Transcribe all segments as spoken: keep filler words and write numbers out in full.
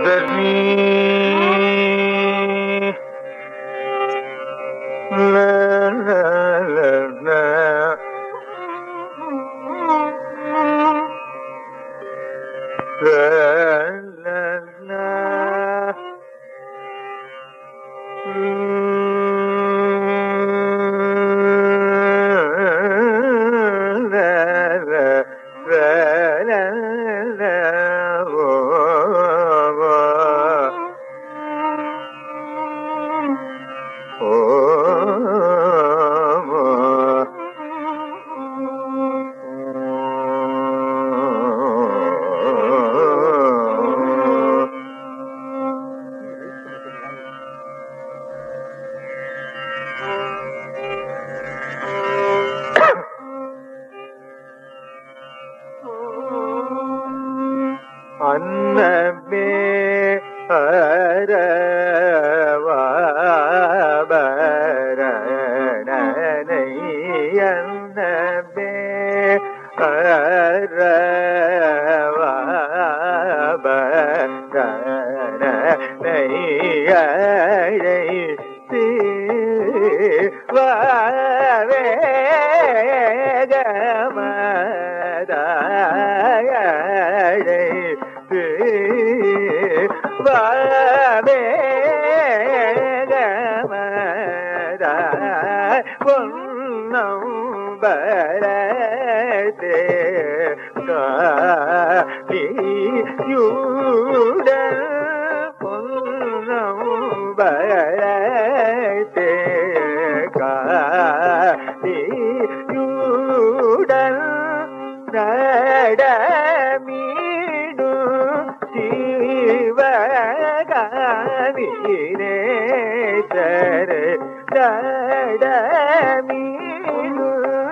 அன்னமே அரவபரணனை அன்னமே அரவபரணனை அழைத்து வாவேகமதாயழைத்து வாவேகமதாய் பொன்னம்பலத்தே காணியுடன் பொன்னம்பலத்தே காணியுடன் நடமீடு சிவகாமினேசரே நடமீடு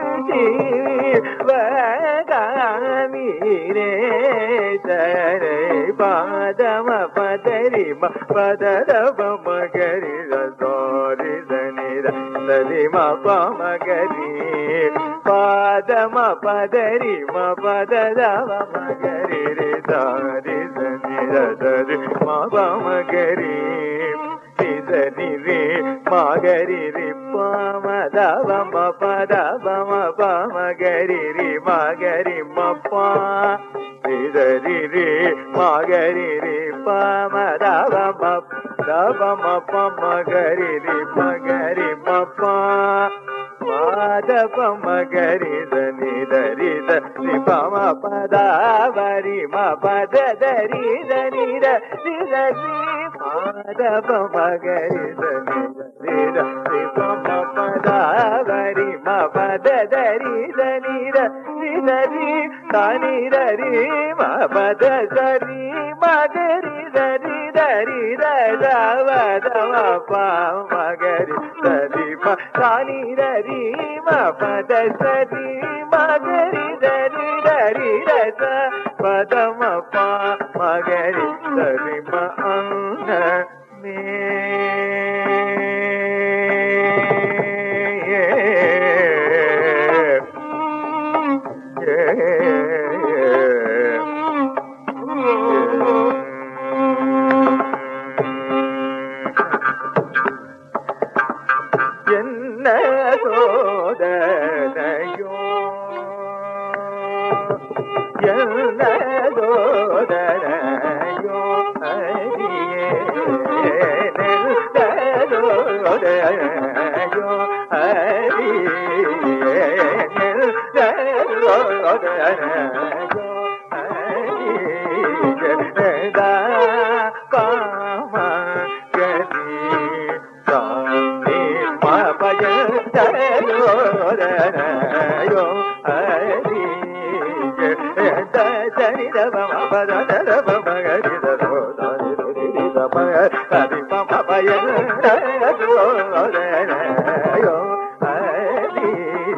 சிவகாமினேசரே பாதம பதரிம பதரப மகரி சோரி சனித சதிம பமகரி பாதம பதரி ம பதரவ மகரி ரி சாரி சனித சதி ம பமகரி நிசனி ரி மகரி ரி பமதவ ம பதவ ம பமகரி ரி மகரி ம பா நிசரி ரி மகரி ரி பமதவ ம தவ ம பமகரி ரி மகரி ம பா மாதவ மகரி தனி தரி தனி பம பதாவரி ம பத தரி தனி தரி மாதவ மகரி தனி தரி தனி பம பதாவரி ம பத தரி தனி தரி தரி தனி தரி ம பத தரி மகரி தரி தரி தவ தவ பமகரி தரி ம தனி தரி ம பத சரி மகரி தரி தரி ரச பதம பா மகரி சரி ம அன்ன மே என்ன சோதனையோ என்ன சோதனையோ ஹரியே சோதனையோ ஹரியே சோதனையோ ஹரியே தா பாம கதி சாமி பய தயோதனயோ ஹரி தனி தவ பத தவ மகரி தோ தனி ரி தவ ஹரி பம பய தயோதனயோ ஹரி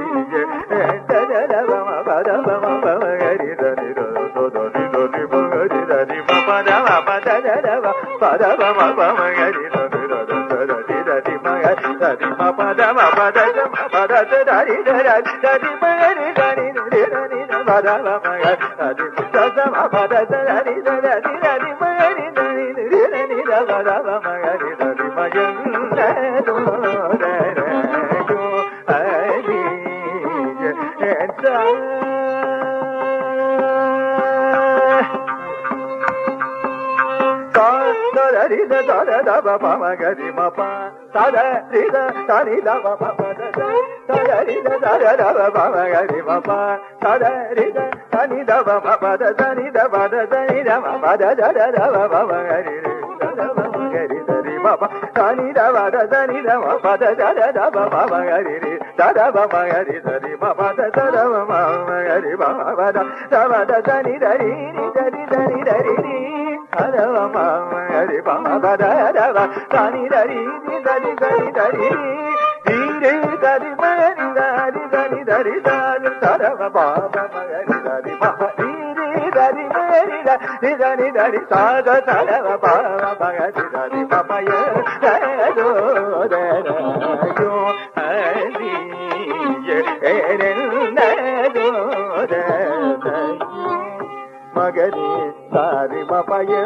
ததவ பத பம மகரி தனி தோ தனி தனி மகரி தனி பத பத தவ பத பம மகரி தனி தோ தனி தனி மகரி தனி பத பத பத தரி தரி தரி மகரி தனி தனி Magari sari mapaya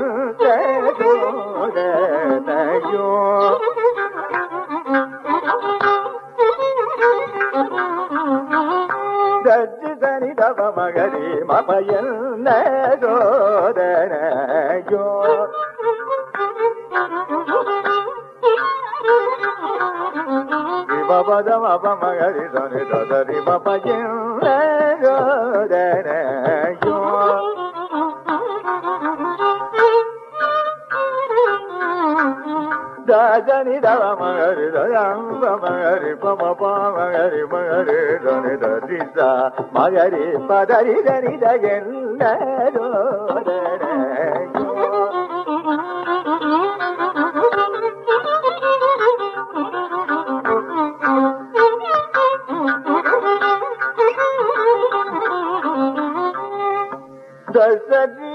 yo Dajjani dava magari mapaya yo yo Baba dava magari dane dadari mapaya yo yo Dajani dava magari dava magari pama pama magari magari dane dadisa magari padari dani dagella do Dasadi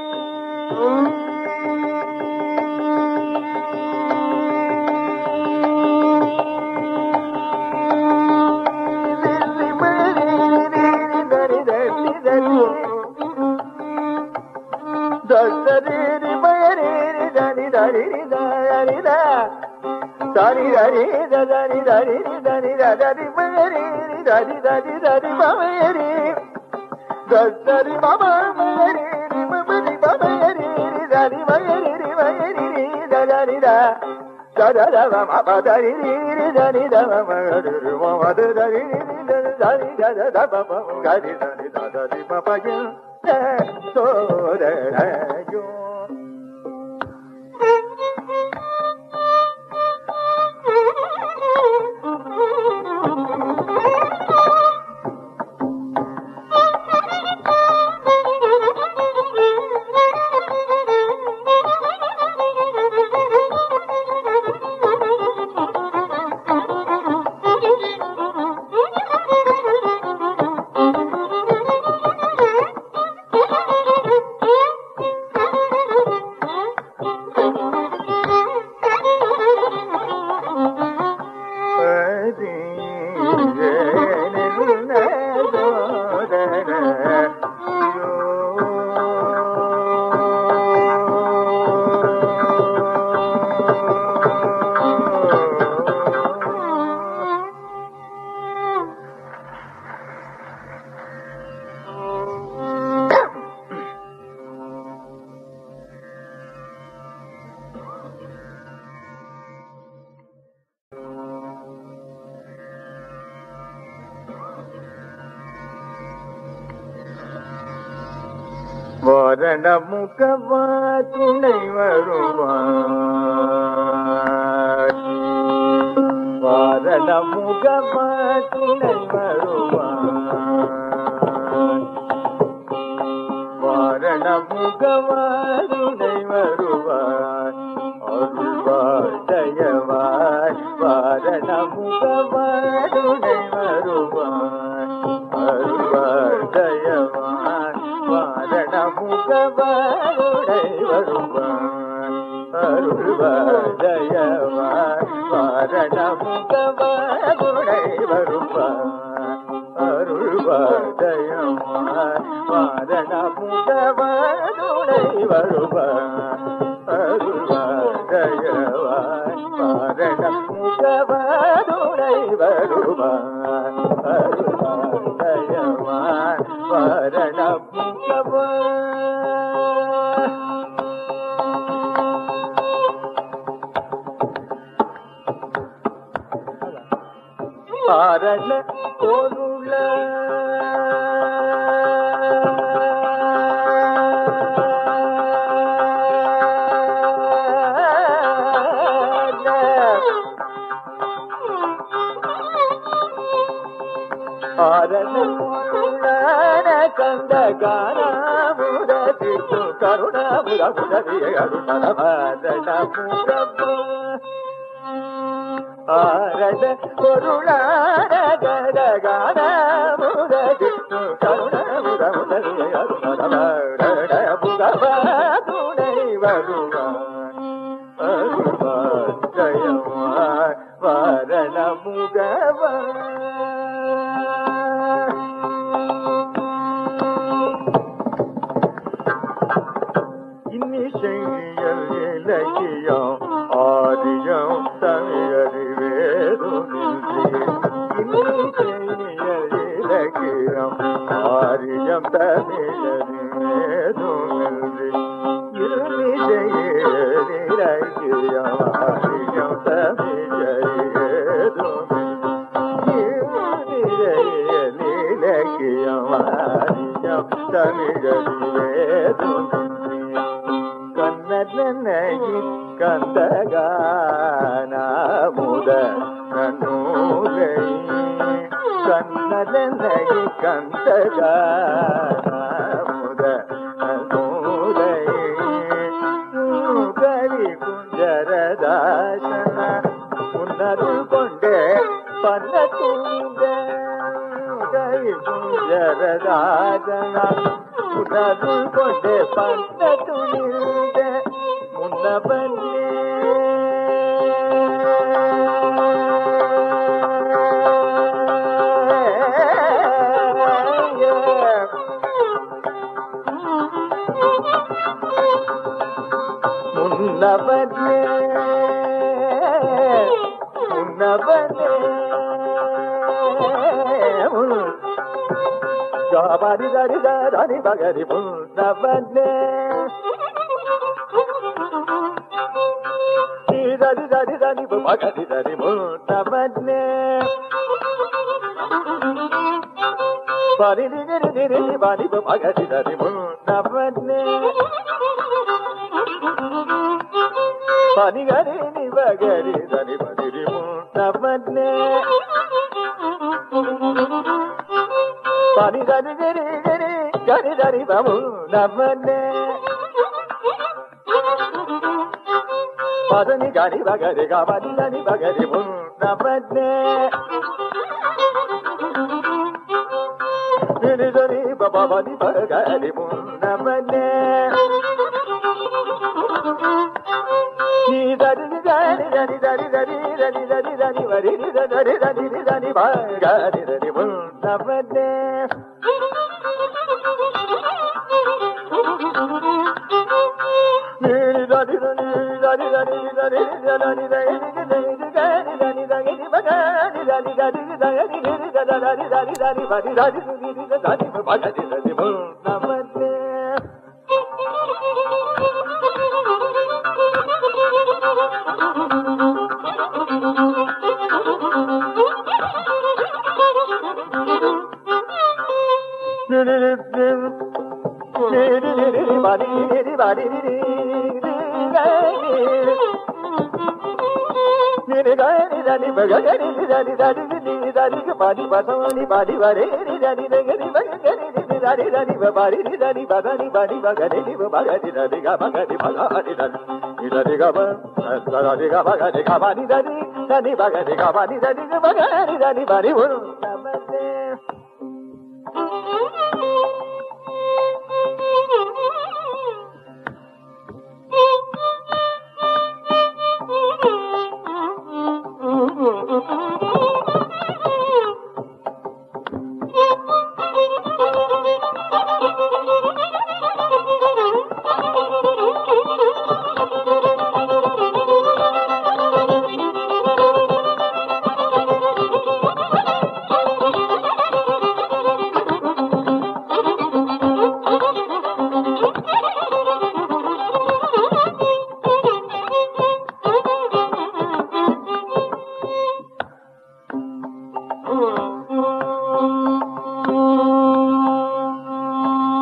Dari dari dari dari dari dari meri dari dari dari meri dari mama meri meri mama meri dari meri meri dari da dari da mama dari dari da mama dari dari dari dari da mama dari dari dari papa ya so dari yo வாரணமுகவா துணை வருவார் வாரணமுகவா துணை வருவார் வாரணமுகவா துணை வருவார் அருள்வார் தயவார் வாரணமுகவா துணை வருவார் அருள்வார் தயவார் வாரணமுகவாருடை வருவார் அருள்வார் தயவார் வாரணமுகவாருடை வருவார் அருள்வார் தயவார் வாரண முகவதுடை வருவாருவாயவாய் வாரண முகவதுடை வருவாருவாயவாய் வாரண முகவ பாரண பொருள ஆரண பொருளன கந்த காணாமுதத்திற்கு கருணாமுத முதவிய கருணாரண முகவ ஆரண பொருளான கதகான முததித்து கருணமுத முதலிய அருணரண முகவ துணை வருவார் ஜயவாய் வாரண முகவ இன்னிசையல் இலக்கியம் ஆதியம் தமிழறிவேதும் இன்னிசையல் இலக்கியம் ஆரியம் தமிழறிவேதும் இருமிசையல் இலக்கியம் ஆரியம் தமிழறிவேதும் இருமிசையல் இலக்கியம் ஆரியம் தமிழறிவேதும் கண்ணனகி கந்தகானமுத நூலை கண்ணனகி கந்தகானமுத நூலை கவி குஞ்சரதாசன உன்னருள் கொண்டே பண்ண தூங்க கவி குஞ்சரதாசன உன்னருள் கொண்டே பண்ண துணிந்த முன்னபன்னே முன்னபன்னே முன்னபன்னே காபாரி தரி தரி பகரி முன்னபன்னே தரி தரி தரி பகரி தரி முன்னபன்னே பரி நிகரி நிரி பரி பகரி தரி முன்னபன்னே பனிகரி நிபகரி தரி பரி முன்னபன்னே பனி தரி கரி கரி கரி தரி பமு நமன்னே பதனி கரி பகரி கபனி தனி பகரி மு நமன்னே நிரி தரி பபனி பகரி மு நமன்னே நீ தரி தரி தரி தரி தரி தரி தரி தரி வரி தரி தரி தரி பகரி தரி மு நமன்னே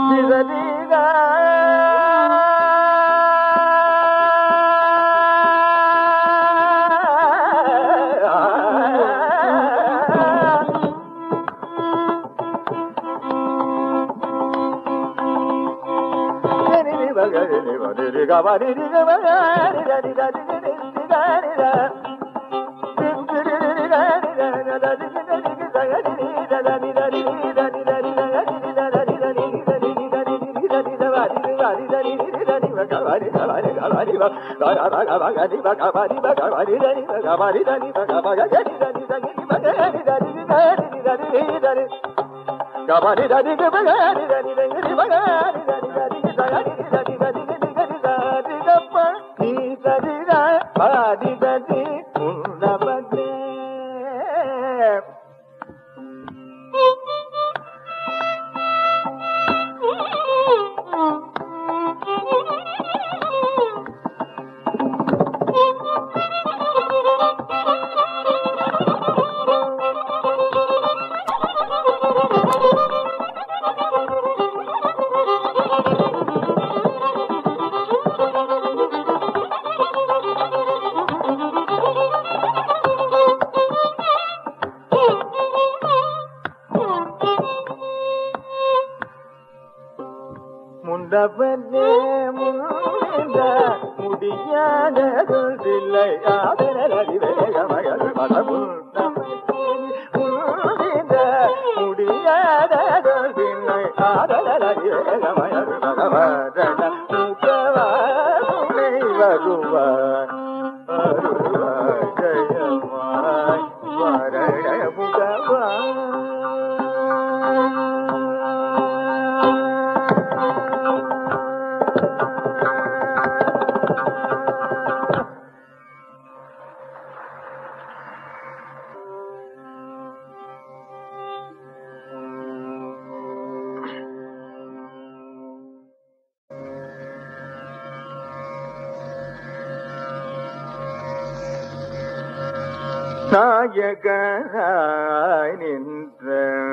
நாயகனாய் நின்ற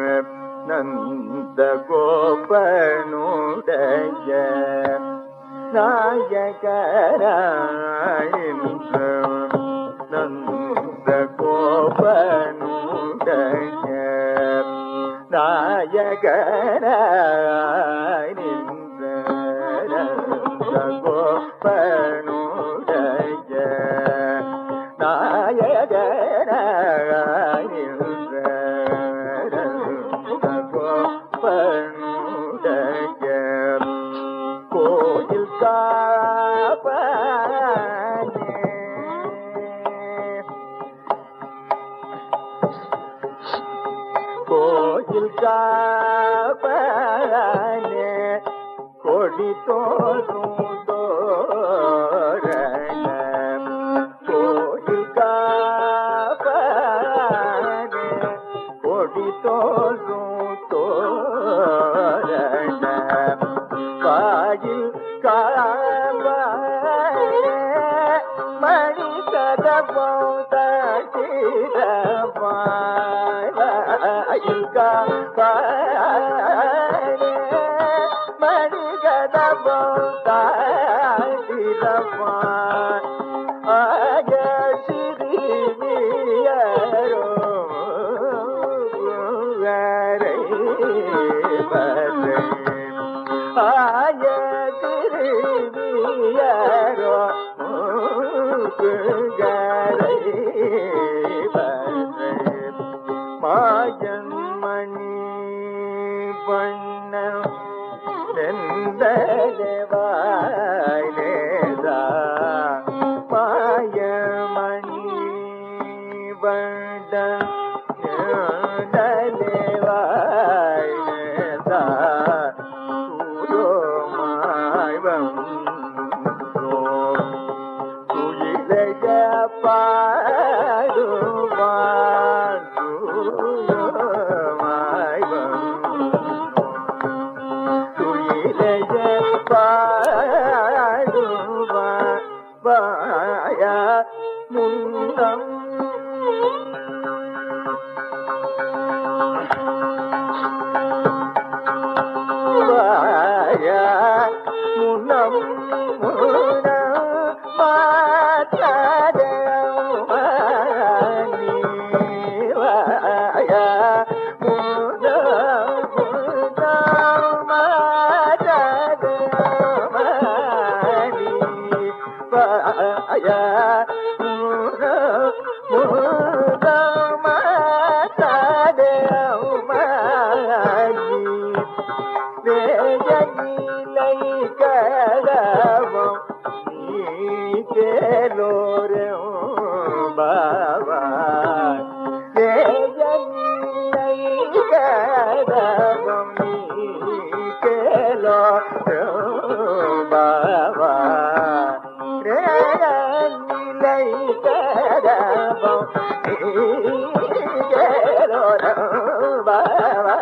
நந்த கோபனுடைய நாயகனாய் நின்ற நந்த கோபனுடைய நாயகனாய் நின்ற நந்த கோபனுடைய நாயகனாய் நின்ற நந்த கோபனுடைய கோயில் காப்பானே கோயில் காப்பானே கொடி தோறும் தோரண கோயில் காப்பானே கொடி தோறும் தோரண வாயில் காப்பானே மணி கதபம் தட்டிடமாய் வாயில் காப்பானே மணி கதபம் தட்டிடமாய் ஆய சிறுமியரோ வரை பறை ஆய திருவியரோ கரை பறை மாயன் மணி பண்ண செந்தவாய் நேதா மாயமணி வண்ட தலைவாய் நேதா சூரோமாய் வந்தோ துயிலைய பாடுவான் சூரோமாய் வந்தோ துயிலைய பாடு கடவும் நீ கேலோரே பாபா தேஜனிலை கடவும் நீ கேலோ பாபா நிலை கடவும் நீ கேலோ பாபா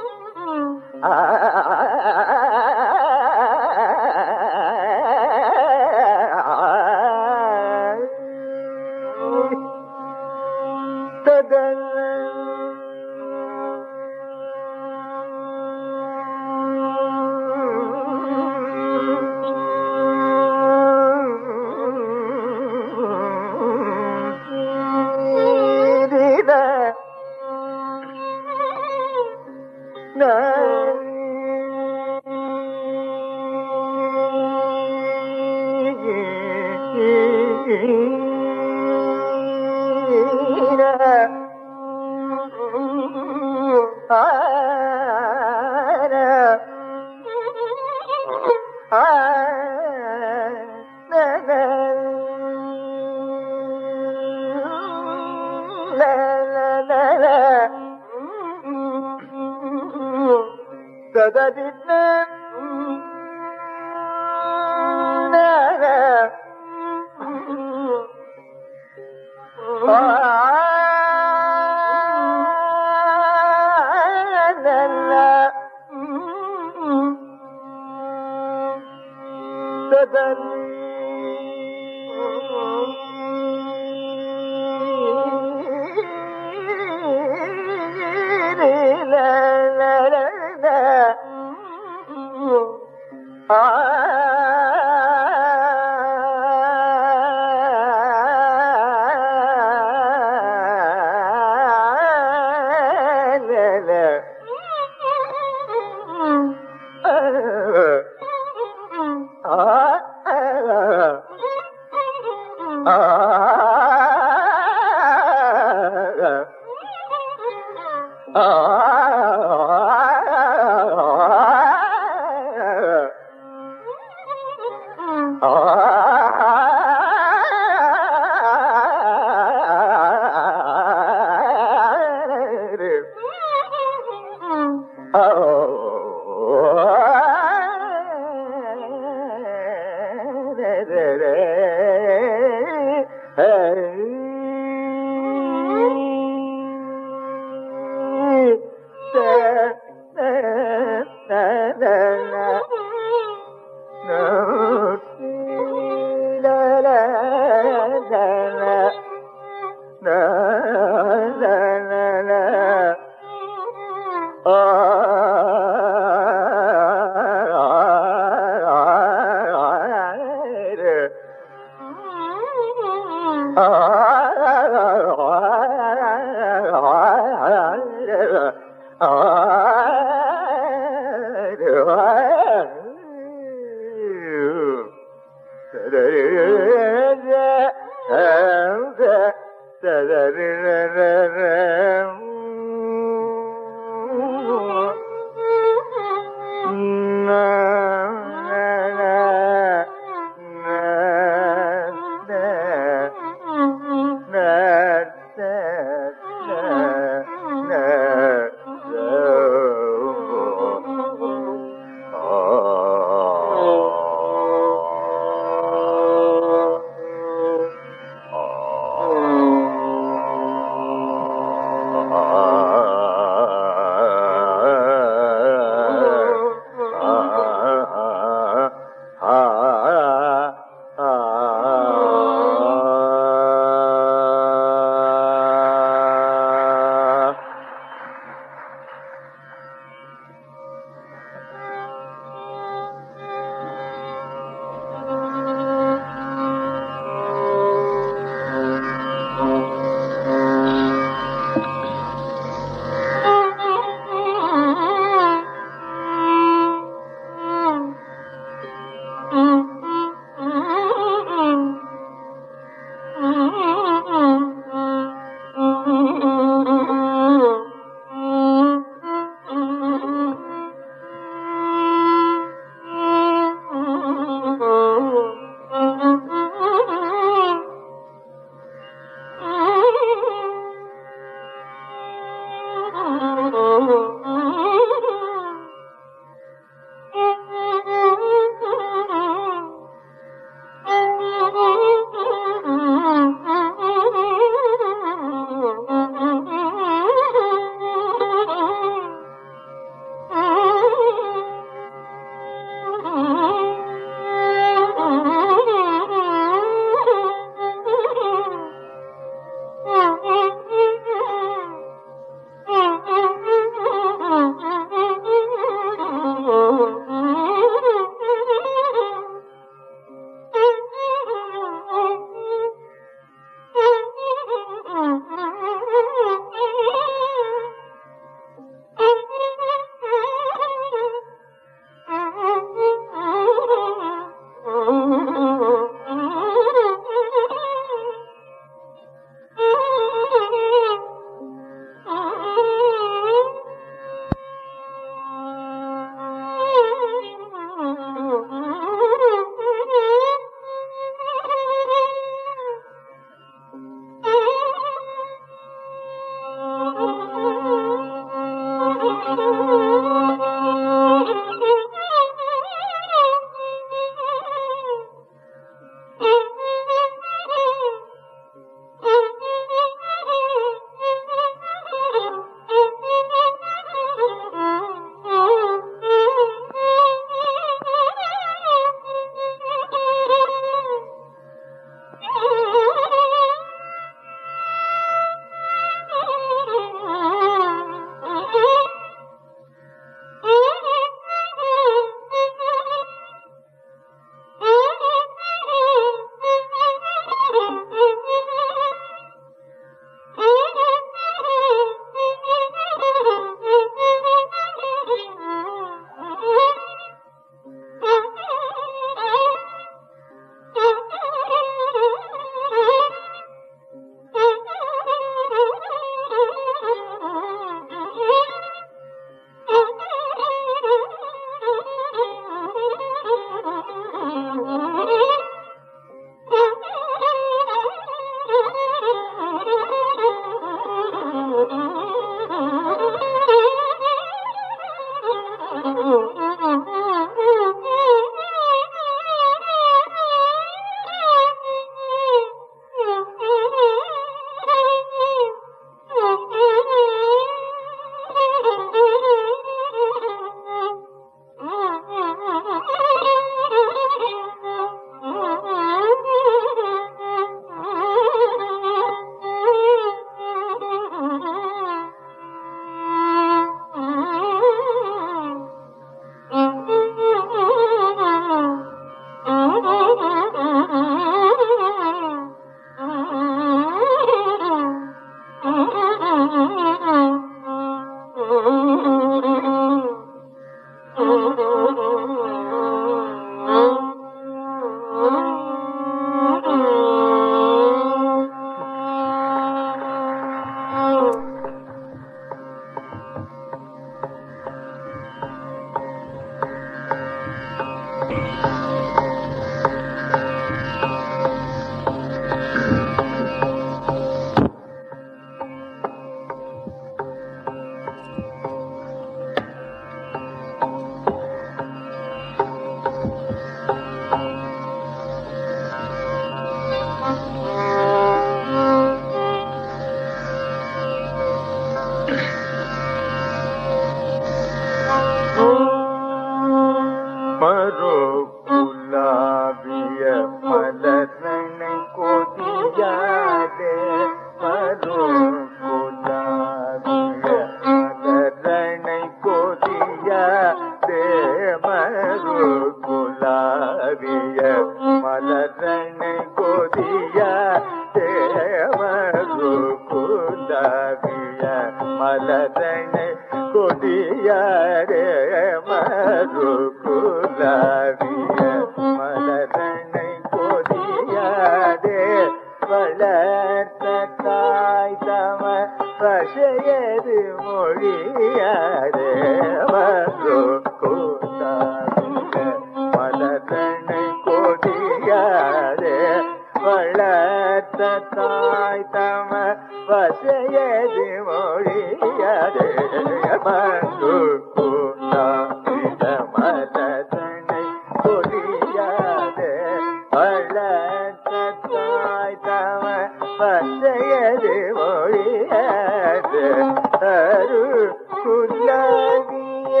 மலரணை கொடியாரே மறு குலாவிய மலரணை கொடியாரே வளர்த்த தாய் தம பசையது மொழியாரே மறு குலாவிய மலரணை கொடியாரே வளர்த்த தாய் தம வசையது மொழியாரே மறு குலாவிய மலரணை கொடியாரே வளர்த்த தாய் தம வசையது மொழியாரே அரு குலாவிய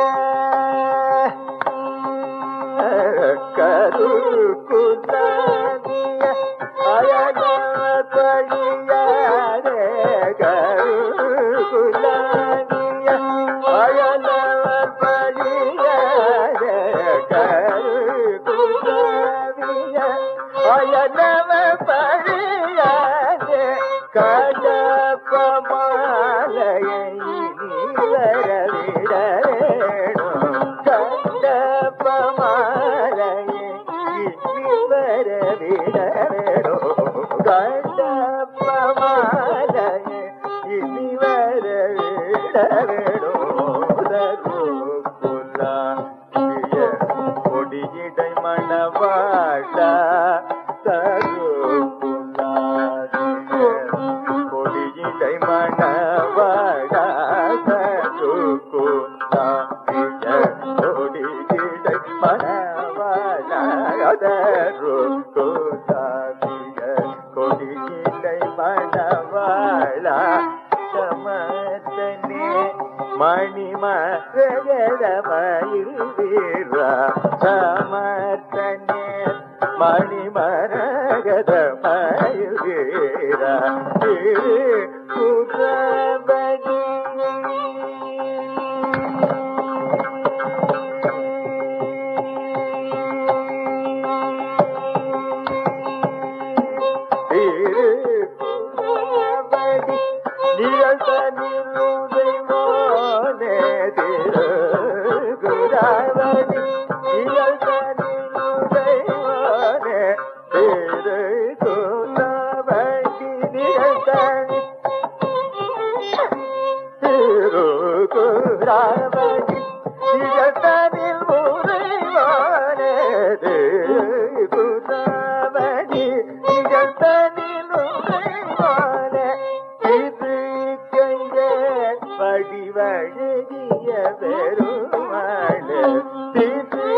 கரு குலாவிய அயனவர் பழியாரே கரு குலாவிய அயனவர் பழியாரே கரு குலாவிய அயனவர் பழியாரே கடப்ப மாலையை வரவிடவேணும் கடப்ப மாலையை வரவிடவேணும் கடப்ப மாலையை இனி வரவிடவேணும் குலாவிய கொடியிடை மணவாழா தரு குலாவிய கொடியிடை மணவாழா தரு குலாவிய கொடியிடை மணவாழா தரு குலாவிய கொடியிடை மணவாழா சமத்தனே மணிமரகதமயில் வீரா சமர்த்தனே மணிமரகதமயில் வீரா குரபடி நிழல்தனிலுதை மோனே திரு குராவதி நிழல்தனிலுதை மோனே திரு குராவதி நிழல்தனி திரு குராவதி நிழல்தனில் முறை மோனே திரு குராவதி நிழல்தனில் முறை மோனே வடிவழகிய பெருமாளே திரு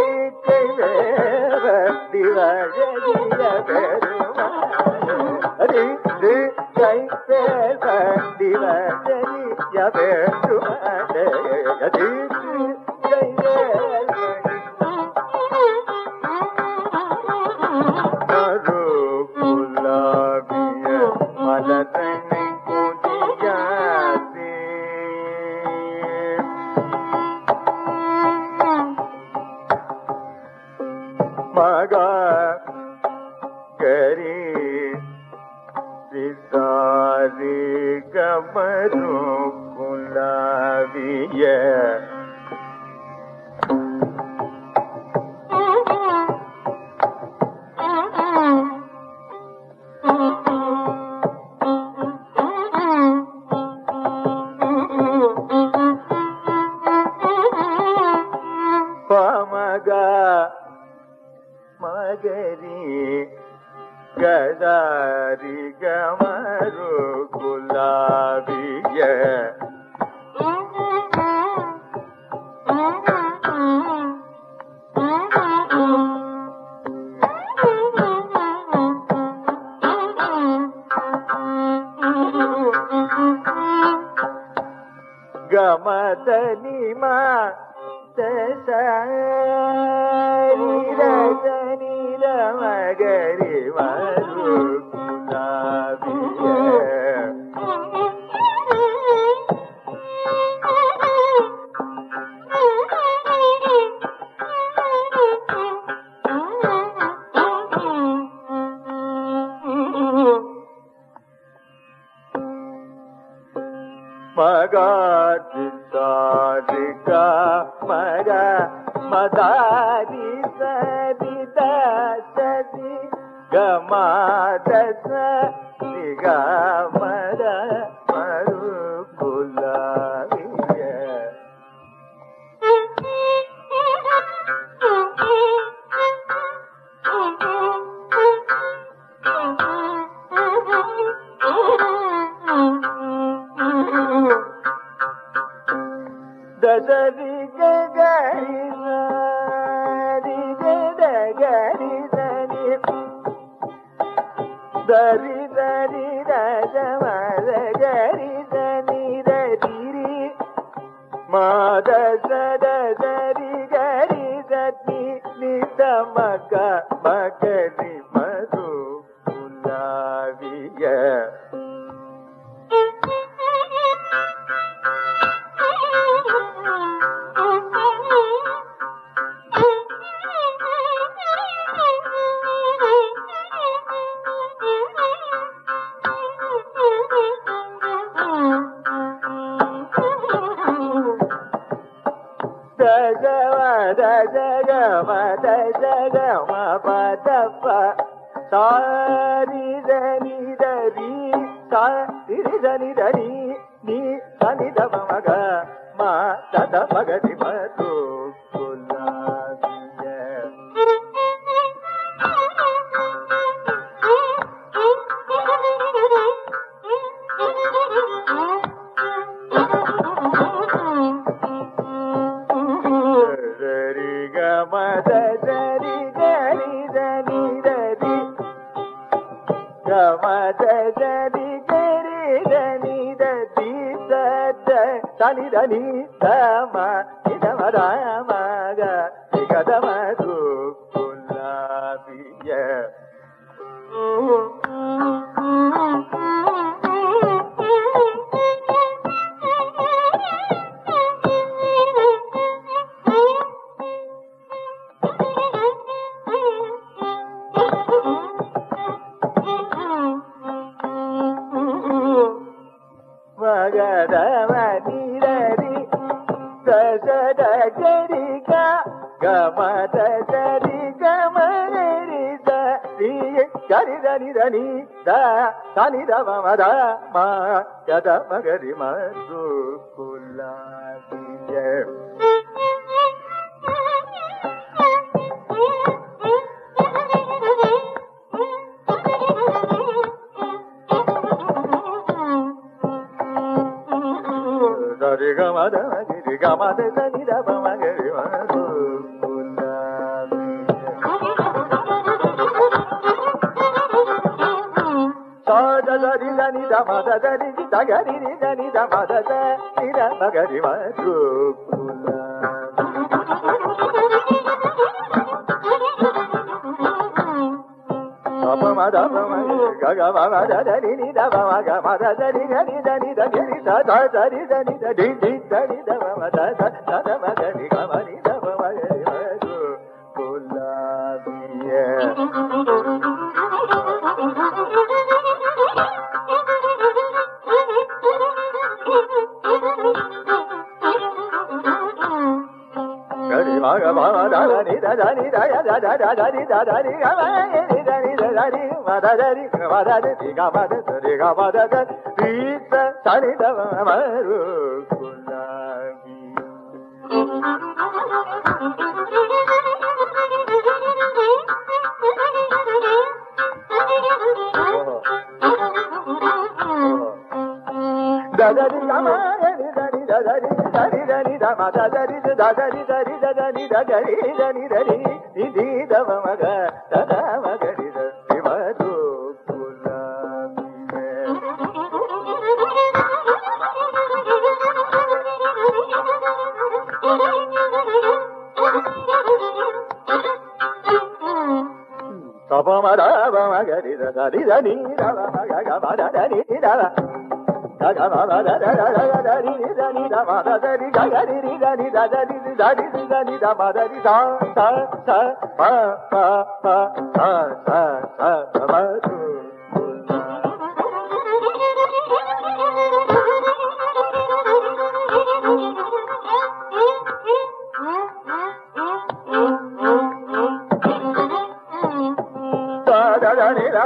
வடிவழகிய பெருமாளே கை வடிவழகிய பெருமாளே கை மறு குலாவிய மலரணை கொடியாரே மகா கரி சிதாரி கமரு குலாவிய பமகா மகரி கதாரி கமரு குலாவிய கமதனிமா நீர மகரி மரு குலாவிய மகாதி சாரி மக மதாரி சரி தரி கமாதச நிகமத மரு குலாவிய தசரி கரி சரி கரி சரி தரி தரி ரஜமத கரி சரி தரி மாத சத சரி கரி சரி நித மக மகரி மது குலாவிய Dagama dagama padapa sari dani dari sari dani dari ni sani damaga ma dada magadi matu kulaviya Dani dani dama dama dama ga dama tu kulaviya Dani dani dani da dani da ma da ma ya da magari ma du kulaviya dari ga ma da giri ga ma da dani da ma magari ma du da da di da ni da ma da da di da ga di di da ni da ma da da ni da ma ga di ma tu kula apa ma da ma ga ga ma ma da da ni ni da ma ga ma da da ni ga ni da ni da ni da da da ni da ni da di di da ni da ma da da da da ma ga ni ga ma ni da ma ga di ma tu kula biya Maga ma da da ni da da ni da ya da da da da ni da da ni ga ma ni da ni da da ni ma da da ni ma da da ni ga ma da da ni ga ma da da ni da da ni da ma ru kulavi da da ni ga ma ni da ni da da ni da ni da ni da ma da da ni da da ni da ni da da ni da ga ni da ni da ni ni di da ma ma ga da da ma ga ni da ni ma du kulaviya Sapa ma da ma ma ga ni da da ni da ni da ma ga ga ma da da ni da da ga ma ma da da da da da ni da ni da ma da da ni ga ga ni da ni da da ni da ni da ni da ma da ni sa sa sa pa pa pa sa sa sa ma tu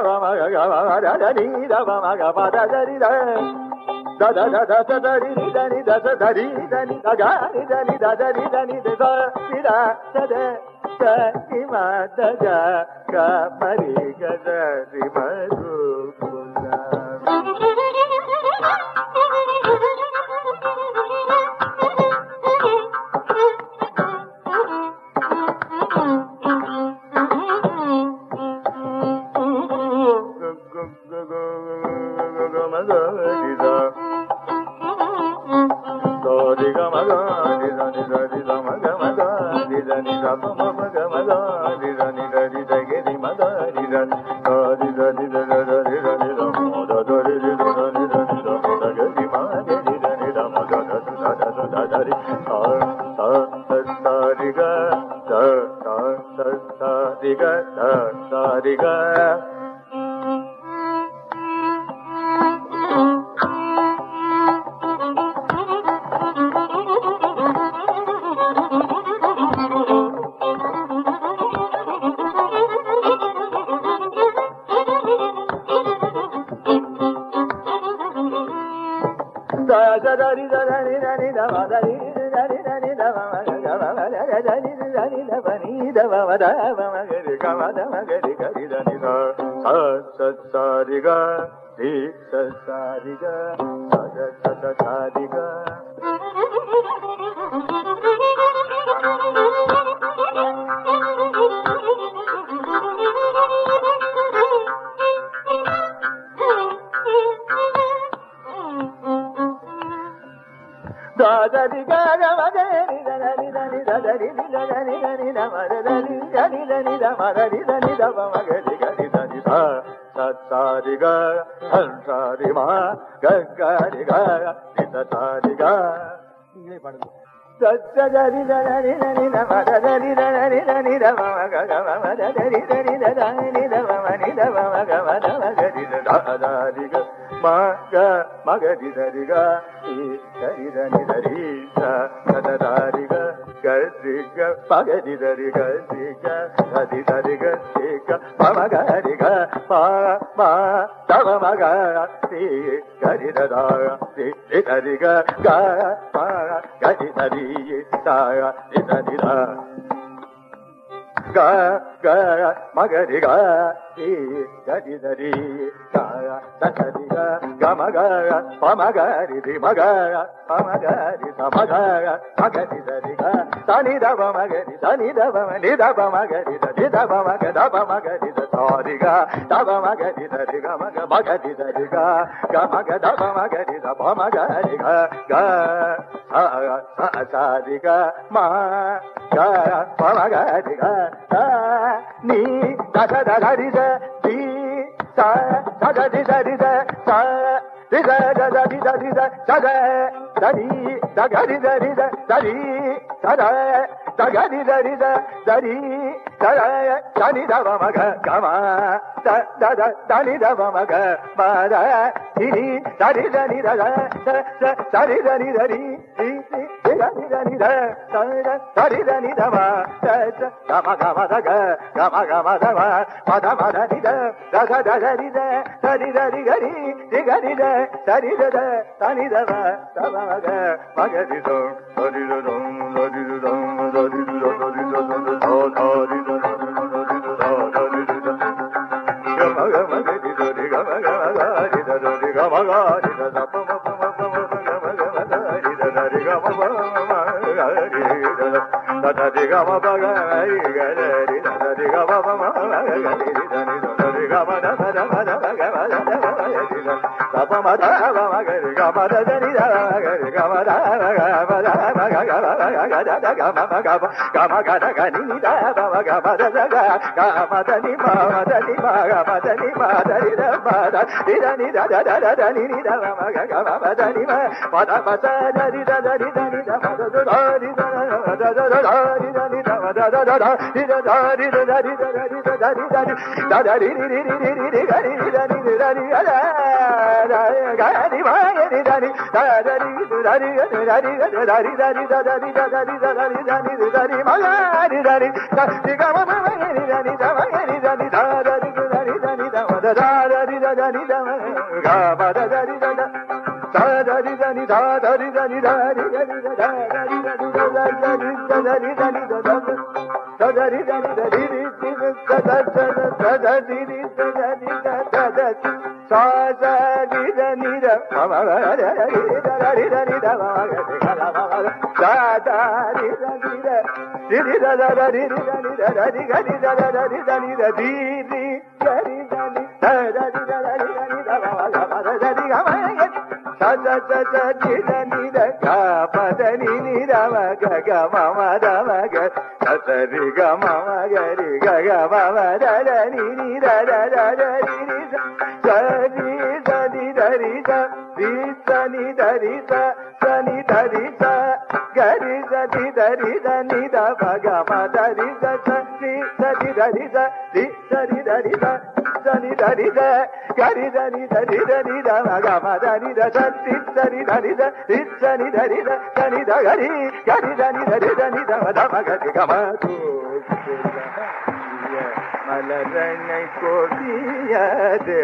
da da da da da da ri da ni da da da ri da ni da ga ni da ni da da ri da ni da da ri da da da da ni ma da ga ga ma ri ga da ri ma ru kula da దని దని గ పద దని the దని దని దని దని దని దని దని దని దని సదని దని దని సదని దని సాదని దని ద మమ దని దని దని ద మమ సాదని దని ద దిరి ద దని దని దని గని ద దని దని ద దిరి గరి దని దని దని దని ద మమ దని గమ సద సద దని ద గ పదని ని ద మ గ గ మమ ద మ గ సరి గ మమ గరి గ గ మమ ద దని ని ద ద ద రి రి సరి సని దరి స రి సని దరి స సని దరి స గరి సని దరి దని ద భ గ మ దరి స సని సని దరి స రి సని దరి స సని దరి స గరి దని దరి దని ద భ గ మ దని ద సని సని దరి స రి సని దరి స సని ద గరి గరి దని దరి దని ద ద భ గ గ మ దు மலரனை கொடியதே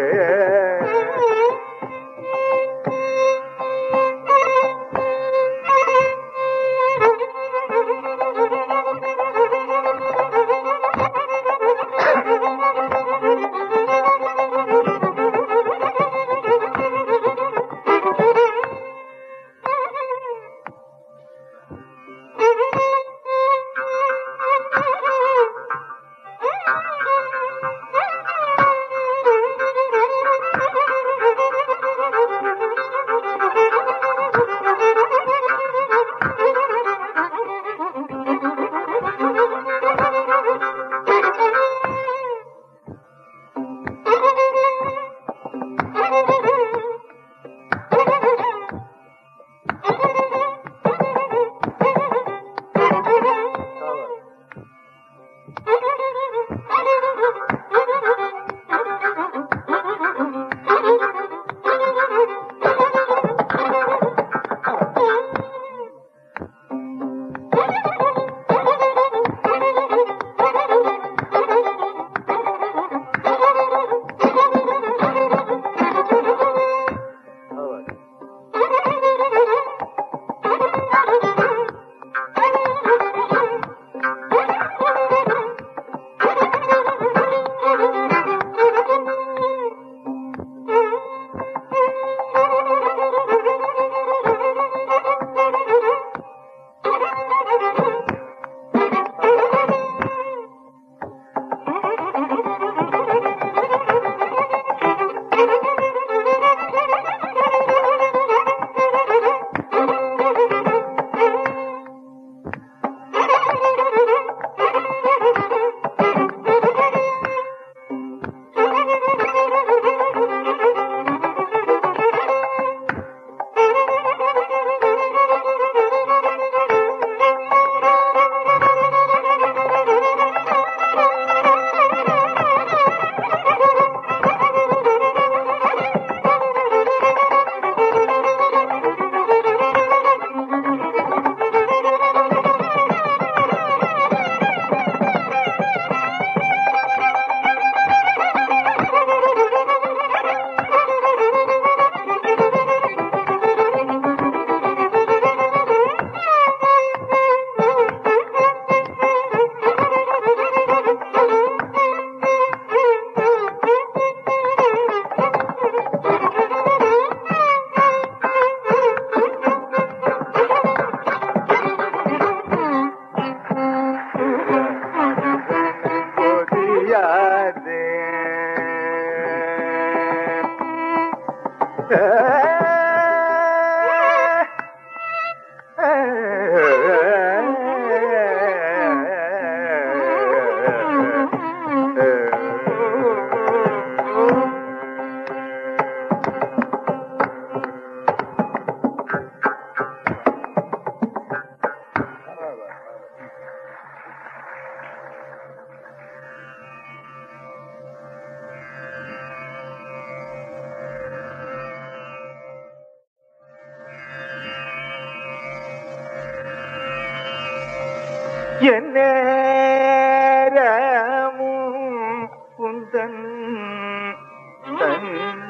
என்னேரமும் உந்தன்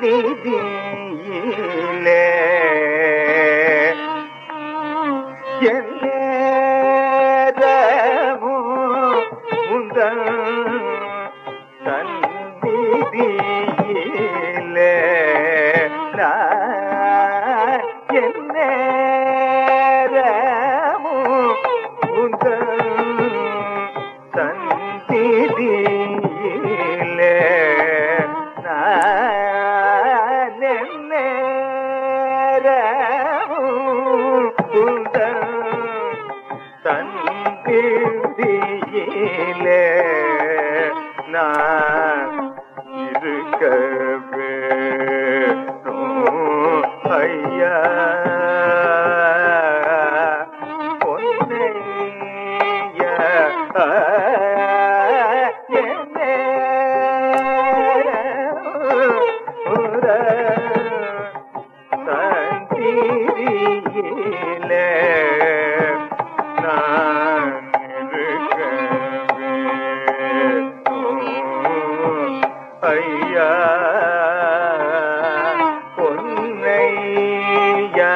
விதியிலே என்னேரமோ உந்தன் தன் விதியிலே நான் என்னேரமோ உந்தன் தன் விதியிலே நான் என்னேரமோ உந்தன் தன் விதியிலே நான் இருக்கவே ஐயா பொன்னையா தந்திரியிலே நான் இருக்கவே ஐயா பொன்னையா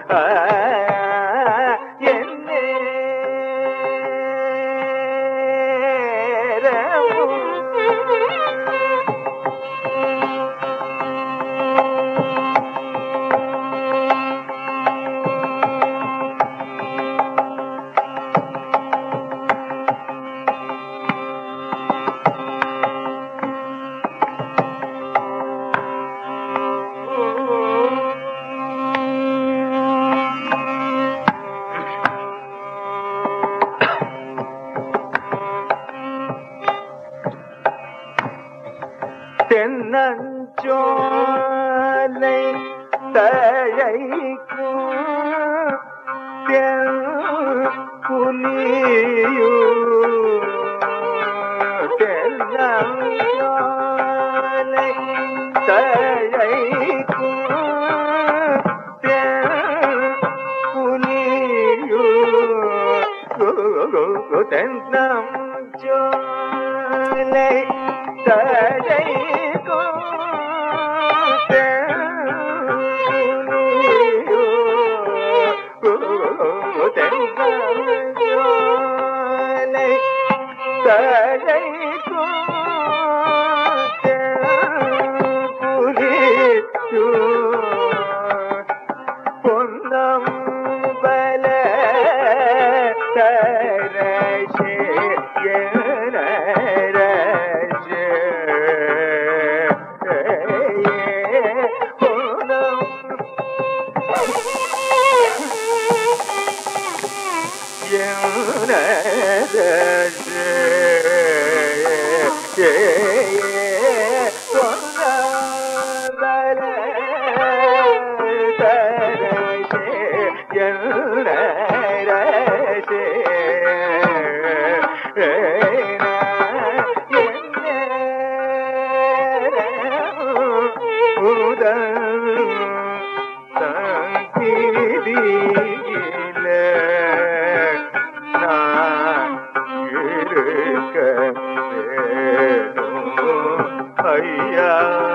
தென்னஞ்சோலை தழைக்கும் புலியூ தென்னஞ்சோலை தழைக்கும் புலியூ தென்னஞ்சோலை தழைக்கும் தென்னஞ்சோலை தழைக்கும் புலியூ பொன்னம் பல தரசே எனரசே பொன்னம் எனரசே பொன்னம் பல தரசே எனரசே தந்திரியிலே நான் இருக்கவே ஐயா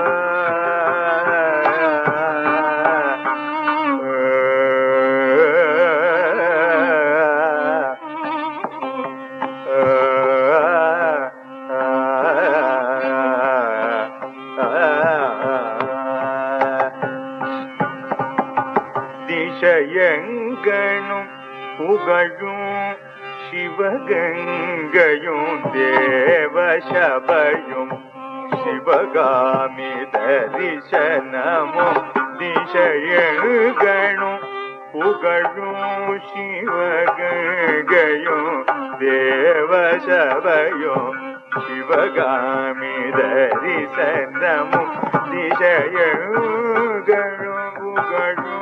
திசையங்களும் புகழும் சிவகங்கையும் தேவசபையும் சிவகாமி தரிசனமும் திசையங்களும் புகழும் சிவகங்கையும் தேவசபையும் சிவகாமி தரிசனமும் திசையங்களும் புகழும்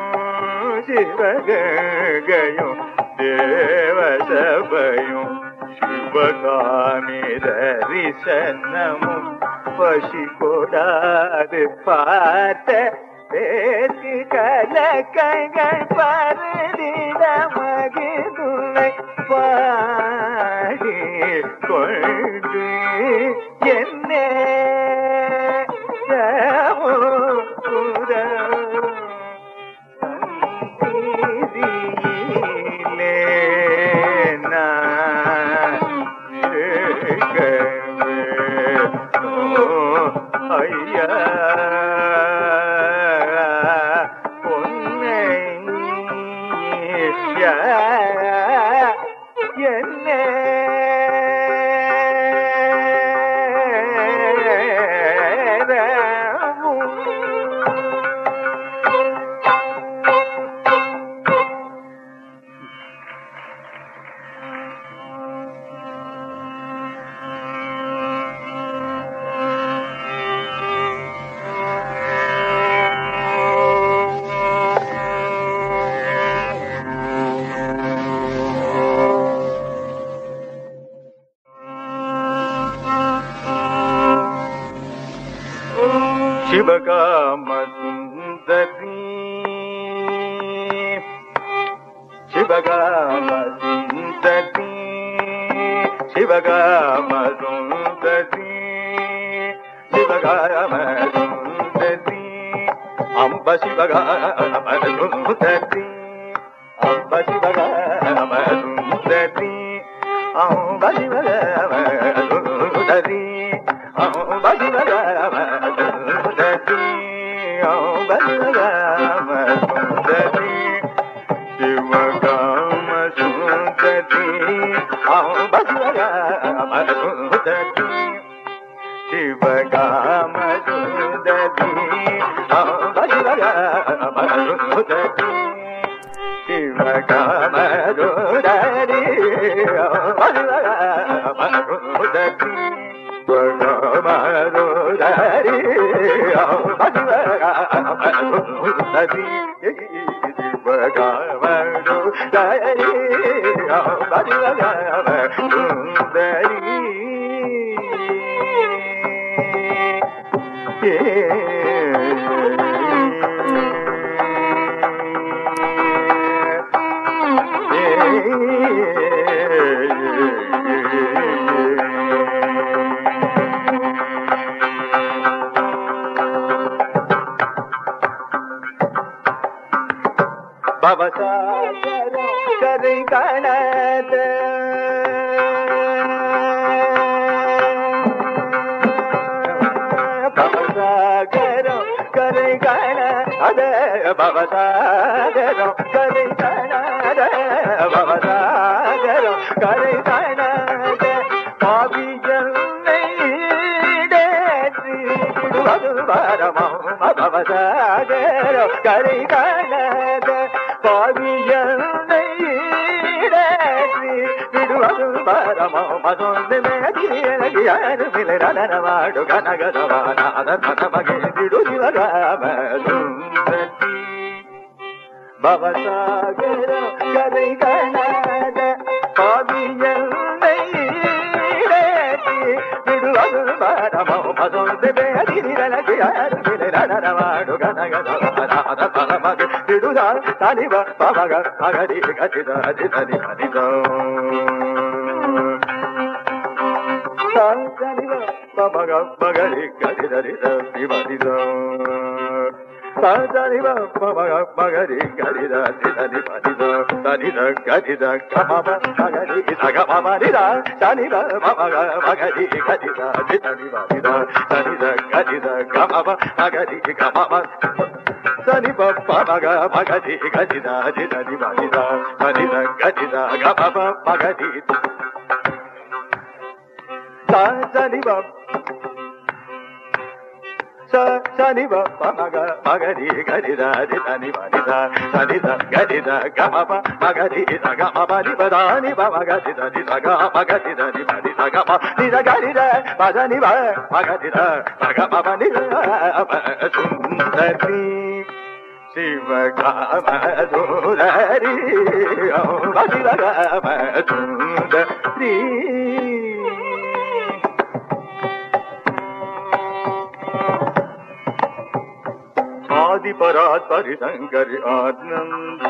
சிவகங்கையும் தேவசபையும் சிவகாமி தரிசனமும் பசி கொடாது பார்த்த பேசி கலக்கங்கள் பருதிட மகிதுனை பாடி கொண்டு என்னே என்ன சிவகாம சுந்தரி சிவகாம சுந்தரி சிவகாம சுந்தரி சிவகாம சுந்தரி அம்ப சிவகாம சுந்தரி அம்ப சிவகாம சுந்தரி அம்ப சிவகாம சுந்தரி அம்ப சிவகாம சிவகாம சுந்தரி சிவகாம சுந்தரி பவசாகர கரை காணாத பவசாகரம் கரை காணாத பவசாகரம் கரை காணாத பவசாகரம் கரை காணாத பாவியன்னை பவசாகரம் கரை காணாத பாவியன்னை விடுவது பரமோ மசோந்து மேதியாரு மிளரனவாடு கனகதவானாத மகே விடு சிவகாம சுந்தரி பவசாகர கரை காணாத பாவியன்னை விடுவது பரமோ மசோந்து மேதியாரு மிளரனவாடு கனகதவானாத மகே விடுதா தனிவ பவக மகரி கதித அதிதனி மனித தனிவ பவக மகரி கதிதரித விமனித தனிவ பவக மகரி கதித அதிதனி மனித தனித கதித கமம மகரி சகம மனித தனிவ பவக மகரி கதித அதிதனி மனித தனித கதித கமம மகரி கமம சனி பப்ப மக மகதி கதித அதிதனி மனித தனித கதித கமம மகரி சனி பப்ப சனி பப்ப மக மகரி கதித அதிதனி மனித தனித கதித கமம மகரி சகம பரிபதானி பமகதித நிசக மகதிதனி மனித கம நித கதித பதனி ப மகதித சகம நித சுந்தரி சிவகாம சுந்தரி சிவகாம சுந்தரி ஆதி பராத்பரி சங்கரி ஆனந்தி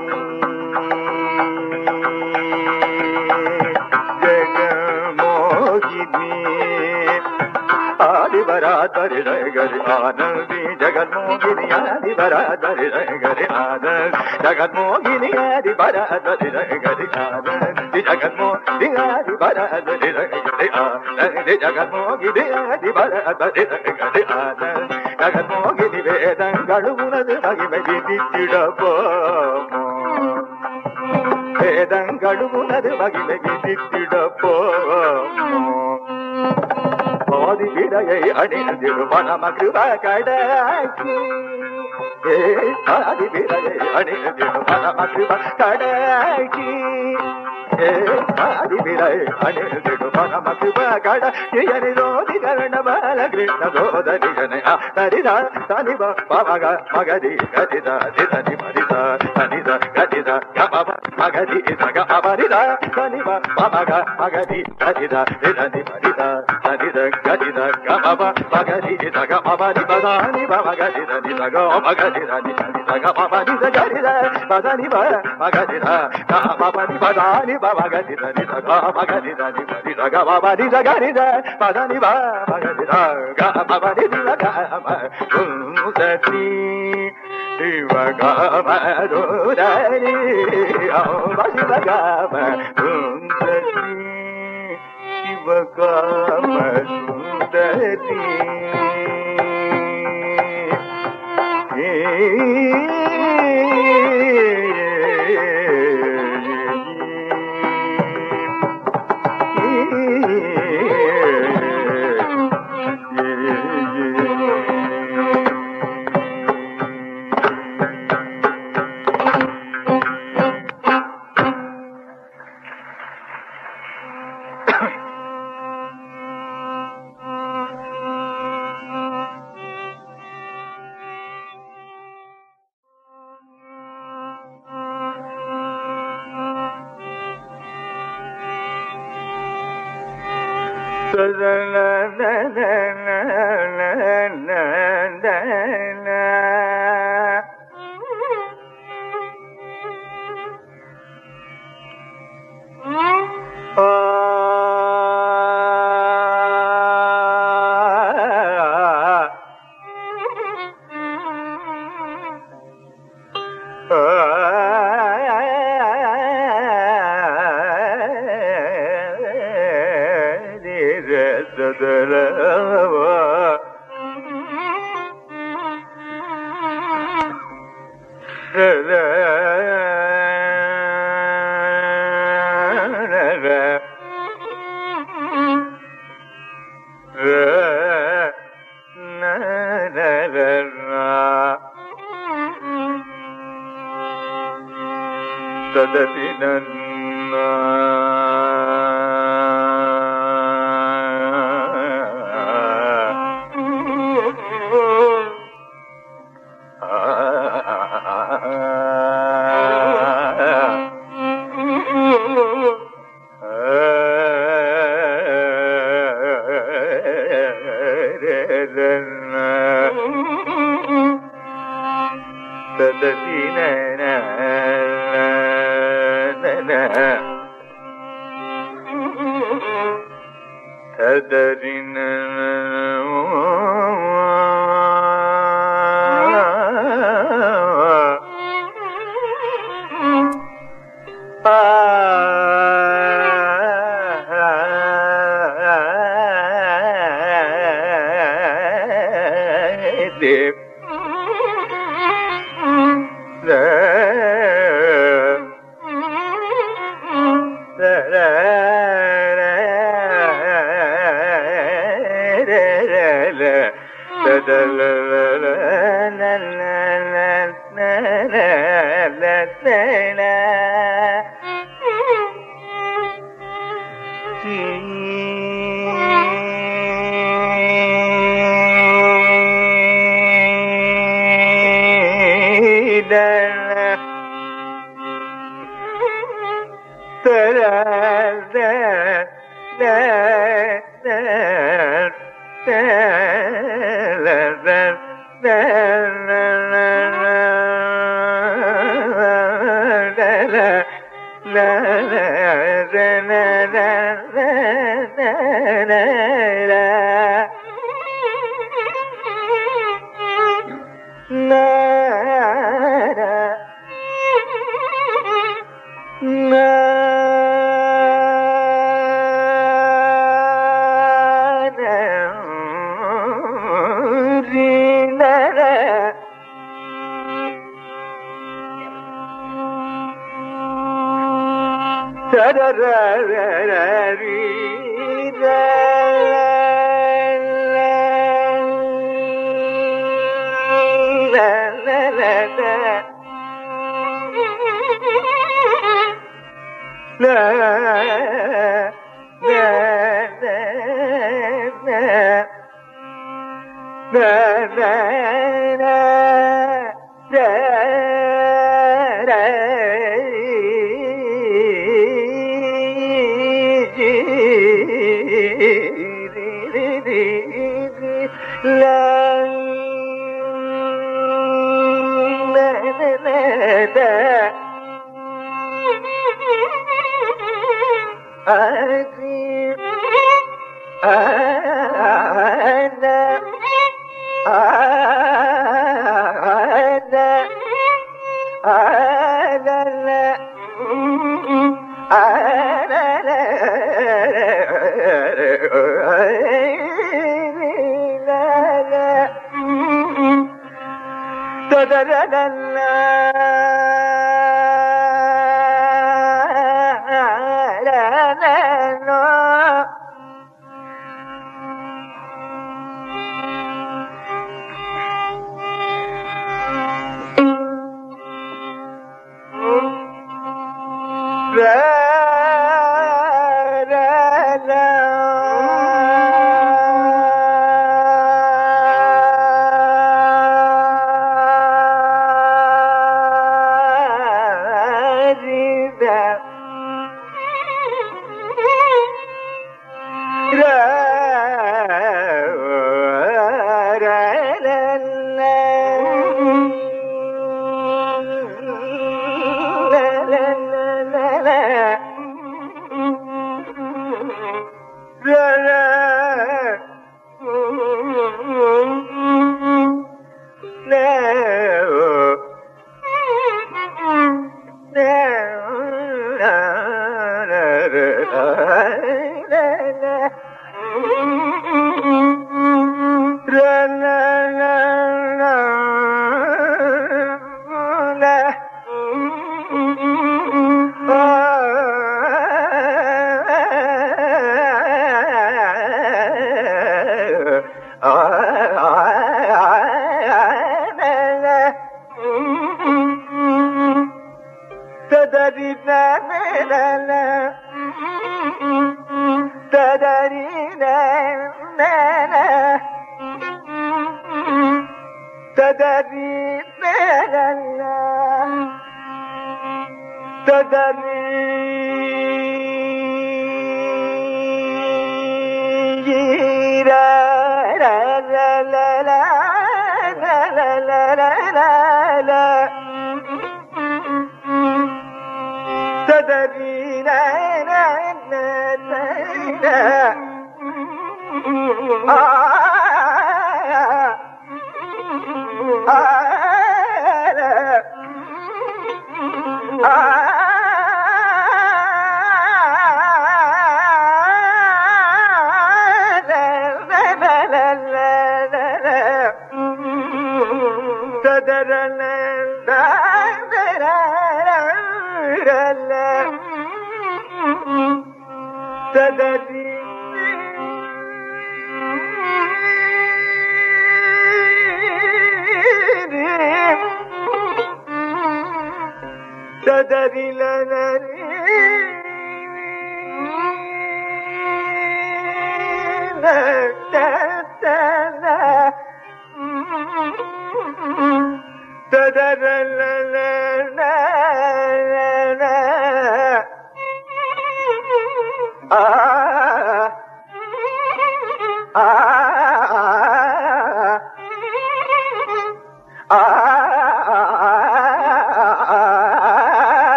ஜெகமோகினி ஆதி பராத்பரி சங்கரி ஆனந்தி ஜெகன்மோகினி ஆதி பராத்பரி சங்கரி ஆனந்தி ஜெகன்மோகினி ஆதி பராத்பரி சங்கரி ஆனந்தி ஜெகன்மோகினி ஆதி பராத்பரி சங்கரி ஆனந்தி ஜெகன்மோகினி ஆதி பராத்பரி சங்கரி ஆனந்தி ஜெகன்மோகினி வேதங்கள் உனது மகிமை விதித்திடப்போமோ வேதங்களும் உனது மகிமை விதித்திடப்போ ஆதி விடையை அணிந்திடும் மனம கிருப கடாட்சி ஆதி விடையை அணிந்திடும் மனம கிருப கடாட்சி ஆதி விடை அணிந்திடும் மனம கிருப கடாட்சி ரோதி கரண பால கிருஷ்ண சோதரிகனை தரிதா தனிப பமக மகதி கதிதா திதனி மரிதா தனித கதிதா கமப மகதி சக அபரிதா தனிப பமக மகதி கதிதா திதனி மரிதா தனித கதித கமப மகதி சக அபரி பதானி பமகதி தனி சக மகதி தனி சக அபரி சகரிதா பதானி ப மகதி கமபரி பதானி பமகதி தனி சக மகதி தனி மரி சக அபரி சகரிதா பதானி ப மகதி கமபரி சக சதி சிவகாமருதரி சிவகாமருந்தரி சிவகாமருந்தரி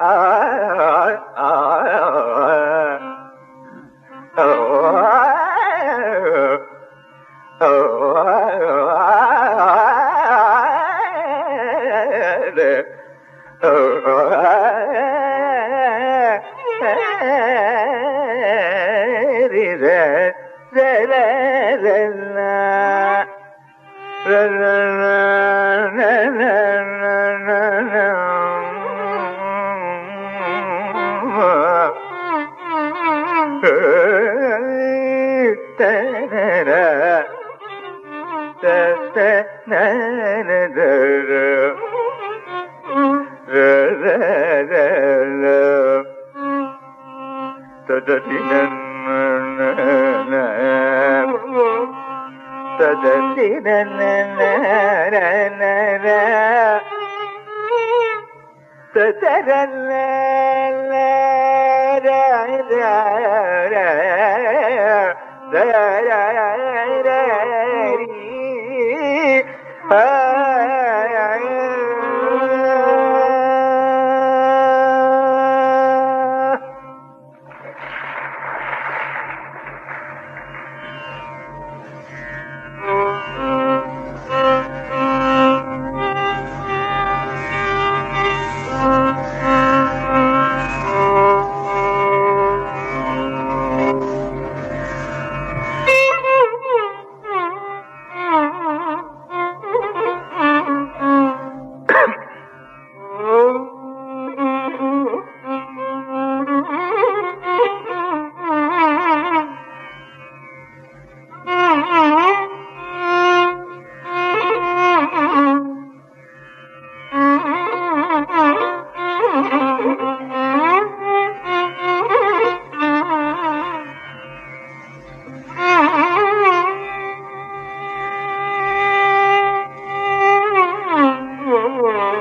Oh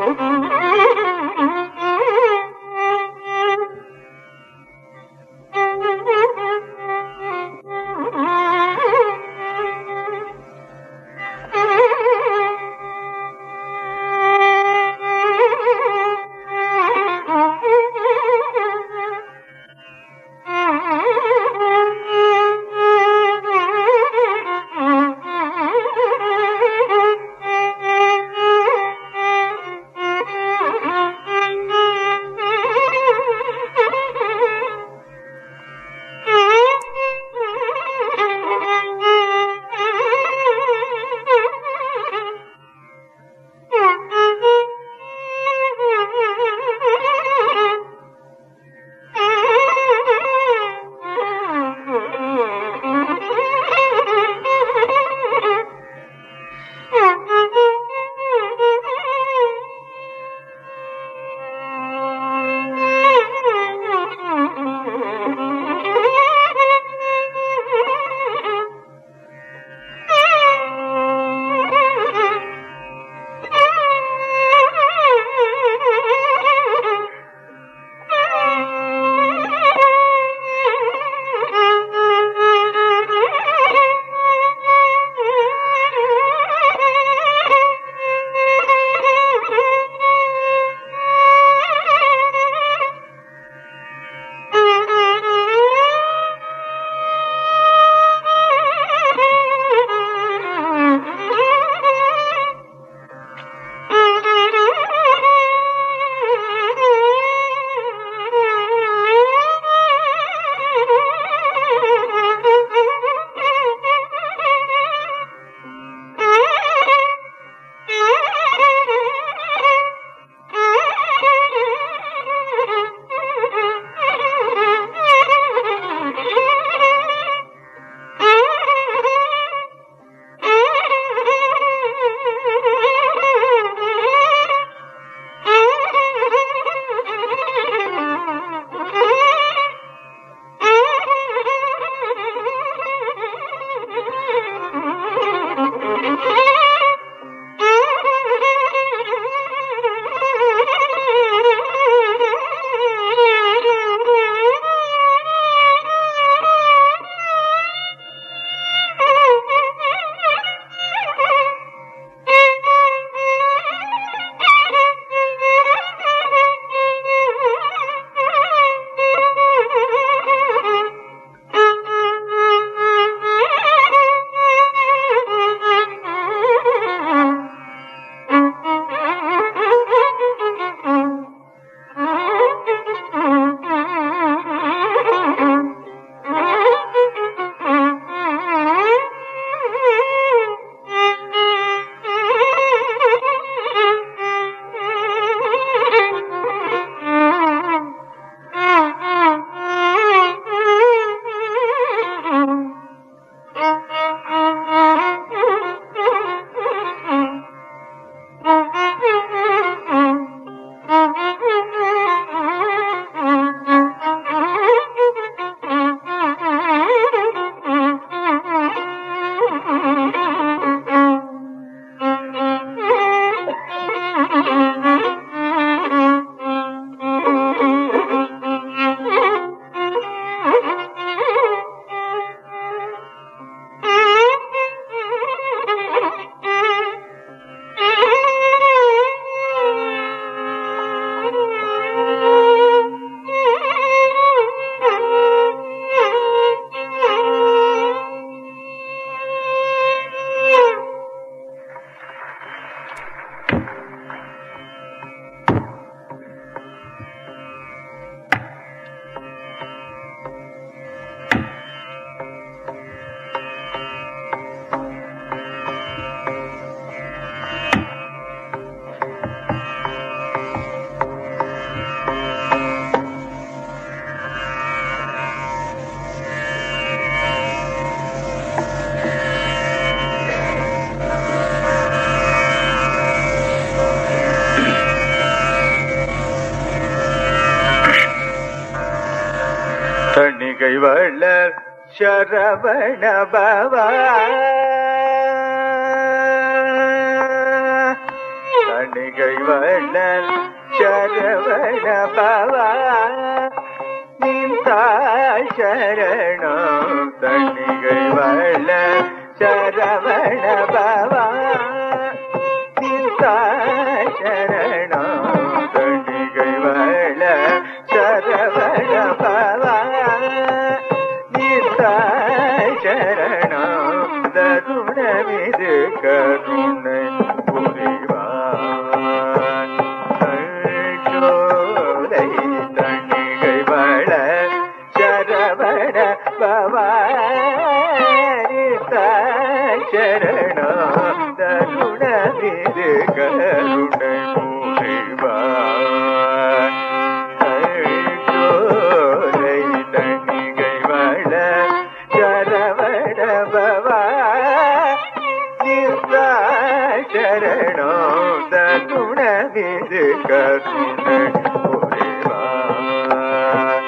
தணிகை வளர் சரவண பவா தணிகை வளர் சரவண பவா நின்றாள் சரணம் தணிகை வளர் சரவண பவா நின்றாள் சரணம் தணிகை வளர் சரவண பவா சரணம் தருணமிது கருணை புரிவான் சோலை தணிகை வள சரவண பவானி சரணம் தருணமிது கருணை புரிவான் சோலை தணிகை வள சரவண பவா சரணம் தருணமிது கருணை புரிவான்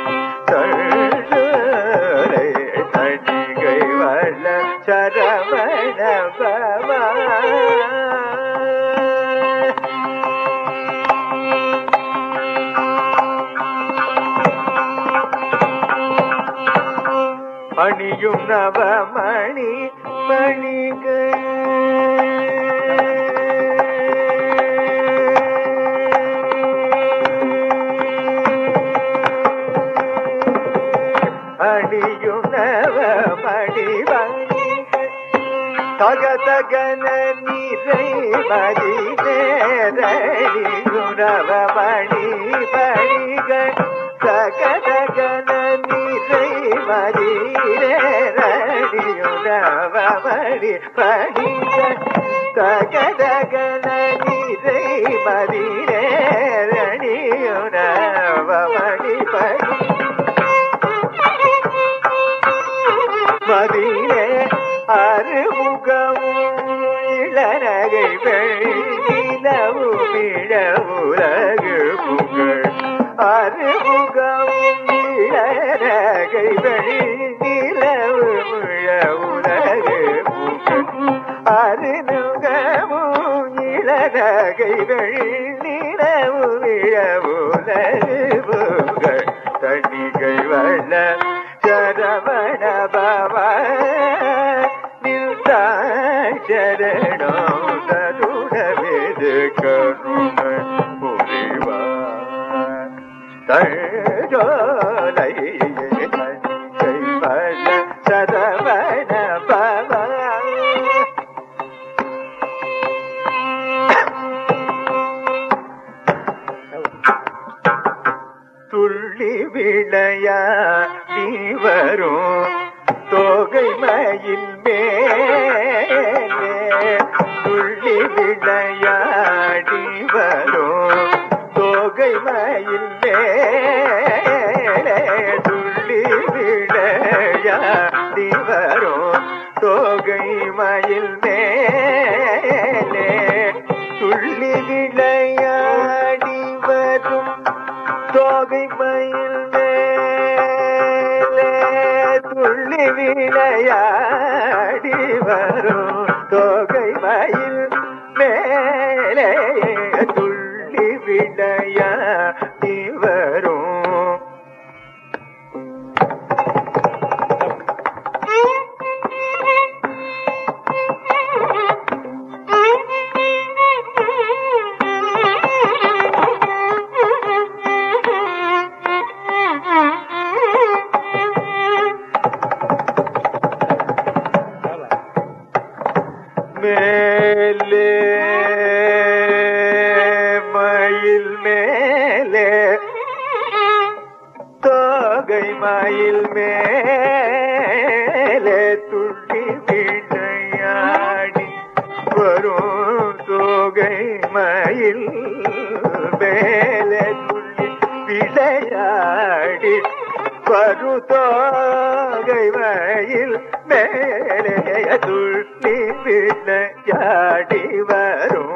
சோலை தணிகை வள சரவண பவா அணியும் நவமணி மணிகள் அணியும் நவமணி மணிகள் தக தகன நீரை மதி நேரணியும் நவமணி மணிகள் தக தகன நீரை மதிரேரணியுணவமணி பணிகள் தகதகன நீரை மதிரேரணியுணவமணி பணி மதிரே அறுமுகமும் இளநகை வெள்ளிலவும் இளவுலகு புகழ் அறுமுகமும் இளநகை வெள்ளிலவு உலகு புகழ் அறுமுகமும் இளநகை வெள்ளிலவு உலகு புகழ் தணிகை வள சரவண பவா சரணம் தருணமிது கருணை புரிவான் தழோலை தணிகை வள சரவண பவா துள்ளி விளையாடி வரும் தோகை மயில் மேலே துள்ளி விளையாடி வரும் தோகை மயில் மேலே துள்ளி விளையாடி வரும் தோகை மயில் மேலே துள்ளி விளையாடி வரும் தோகை மயில் மேலே துள்ளி விளையாடி வரும் தோகை மயில் மேலே விளையாடி வரும். மேலே மயில் மேலே தோகை மயில் மேலே துள்ளி விளையாடி வரும். தோகை மயில் மேலே துள்ளி விளையாடி வரும். தோகை மயில் மேலே துள்ளி விளையாடி வரும்.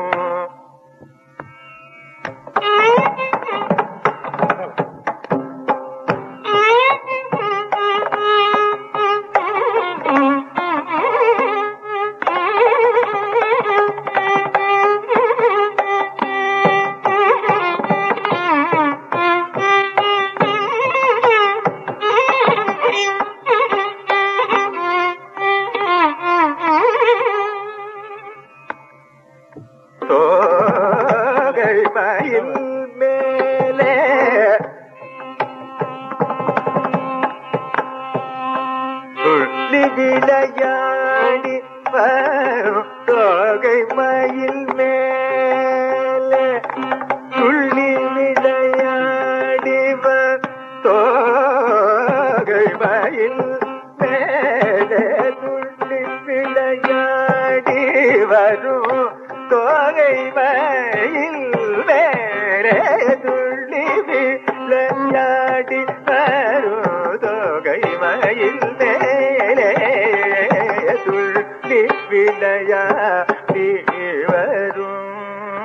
தோகை மயில் மேலே துள்ளி விளையாடி வரும். தோகை மயில் மேலே துள்ளி விளையாடி வரும். தோகை மயில் மேலே துள்ளி விளையாடி வரும். தோகை மயில் மேலே துள்ளி விளையாடி வரும். தோகை மயில் மேலே துள்ளி விளையாடி வரும்.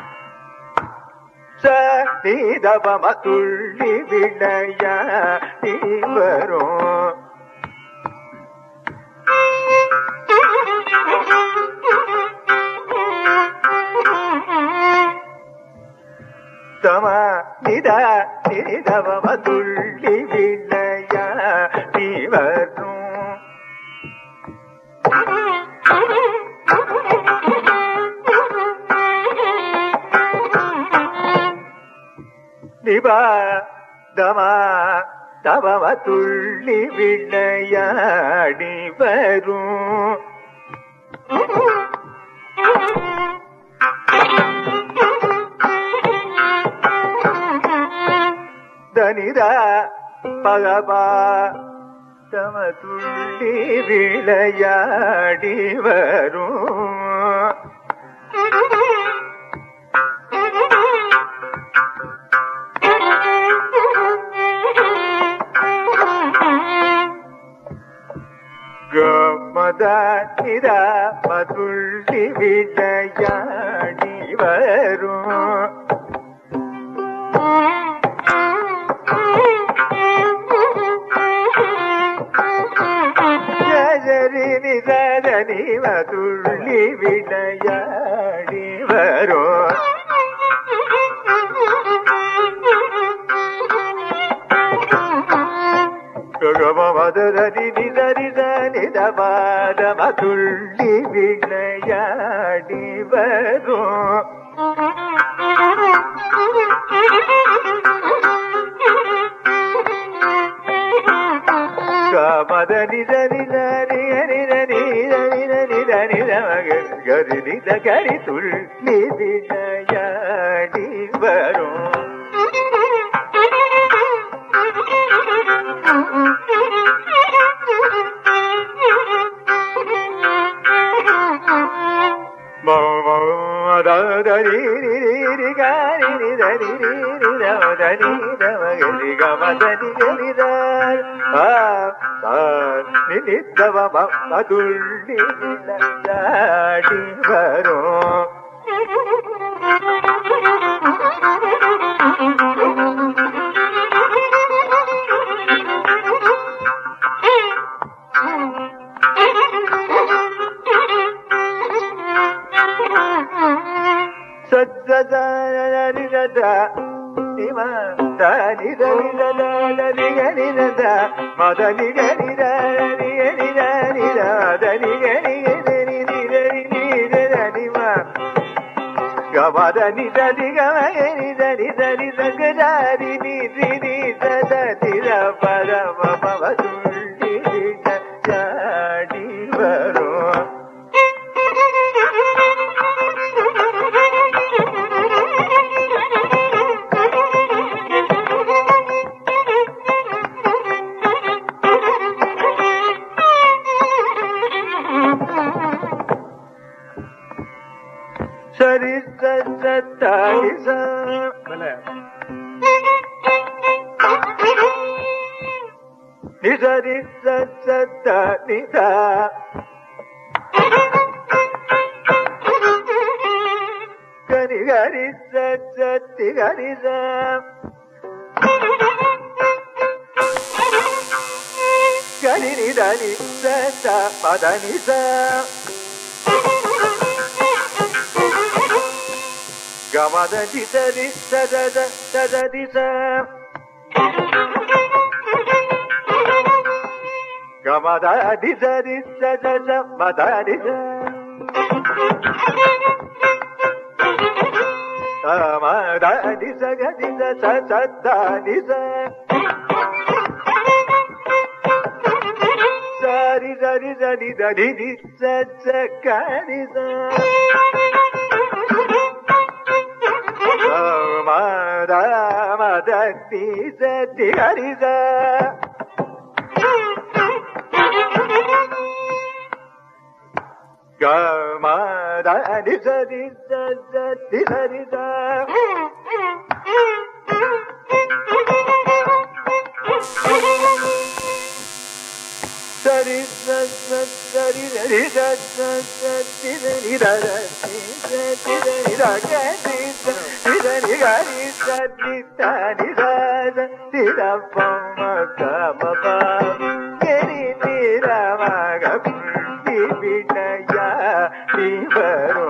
சனிதபம துள்ளி விளையாடி வரும். தம நித நிதவம துள்ளி விளையாடி வரும். நிப தம தவம துள்ளி விளையாடி வரும். தனித பகபா தம துள்ளி விளையாடி வரும். கமத நித மதுள்ளி விளையாடி வரும். ஜரி நிதனி மதுள்ளி விளையாடி வரும். மதுரி நிதரி நிதபாத மதுள்ளி விளையாடி வரும். மத நித நித கரி நித கரி துள்ளி விளையாடி வரும். மதுள்ளி விளையாடி வரும். சஜ்ஜத Gamadani dadi gamani dadi dadi sagari ni ni dadi da para mama tulli jadi varo Sari satari sa bale ni sari satari sa gani gani satari gani sa gani ni dani sa padani sa Gamada di da di da da da da da di sa. Gamada di da di da da da ma da di sa. Ma da di sa ga di da sa sa da di sa. Sa di da di da di da di di sa sa ga di sa. Mada mada ti sa ti hari sa ga mada di sa di sa sa ti hari sa sari sa sa sari sari sa sa sa ti sari da da ti sa ti sari da ga ti sa ti sari ga ti sa ti ta ni sa sa ti da pa ma ka ma pa ge ni ni ra ma ga ti bi na ya ti varo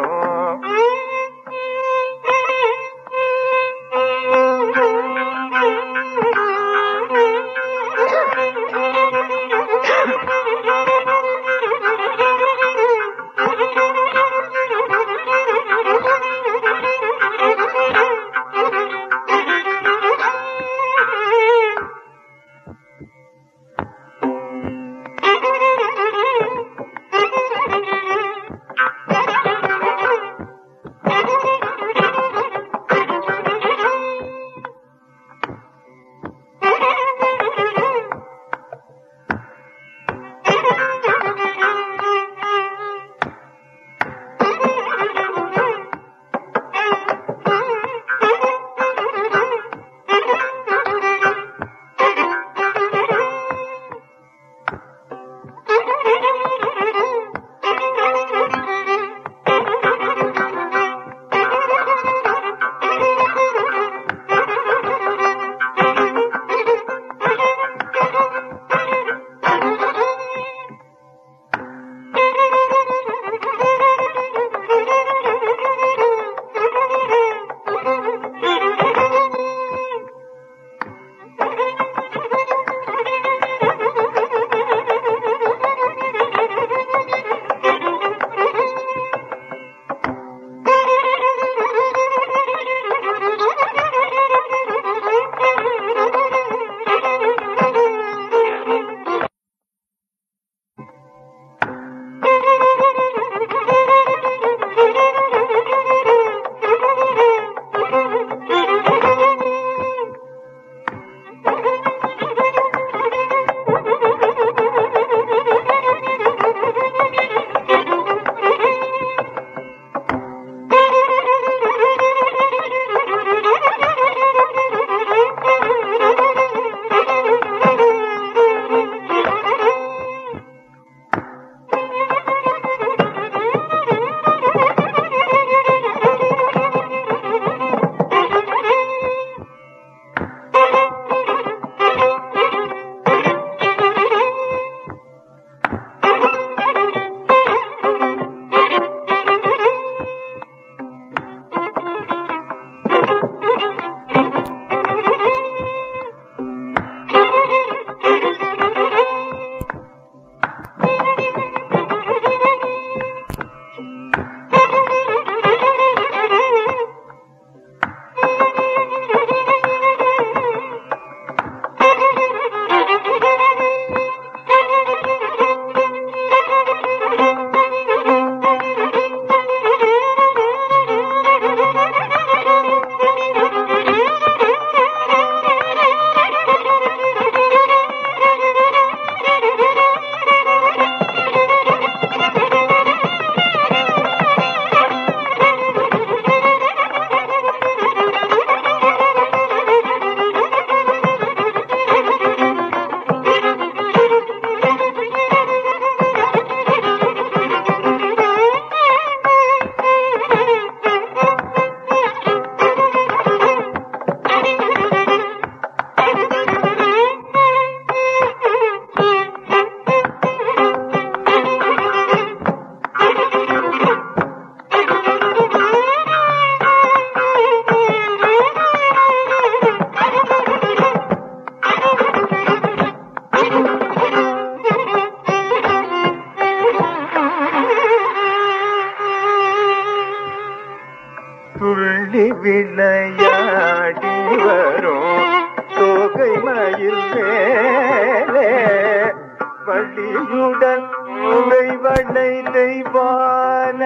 விளையாடி வரும் தோகை மயில் மேலே வள்ளியுடன் வடை தெய்வான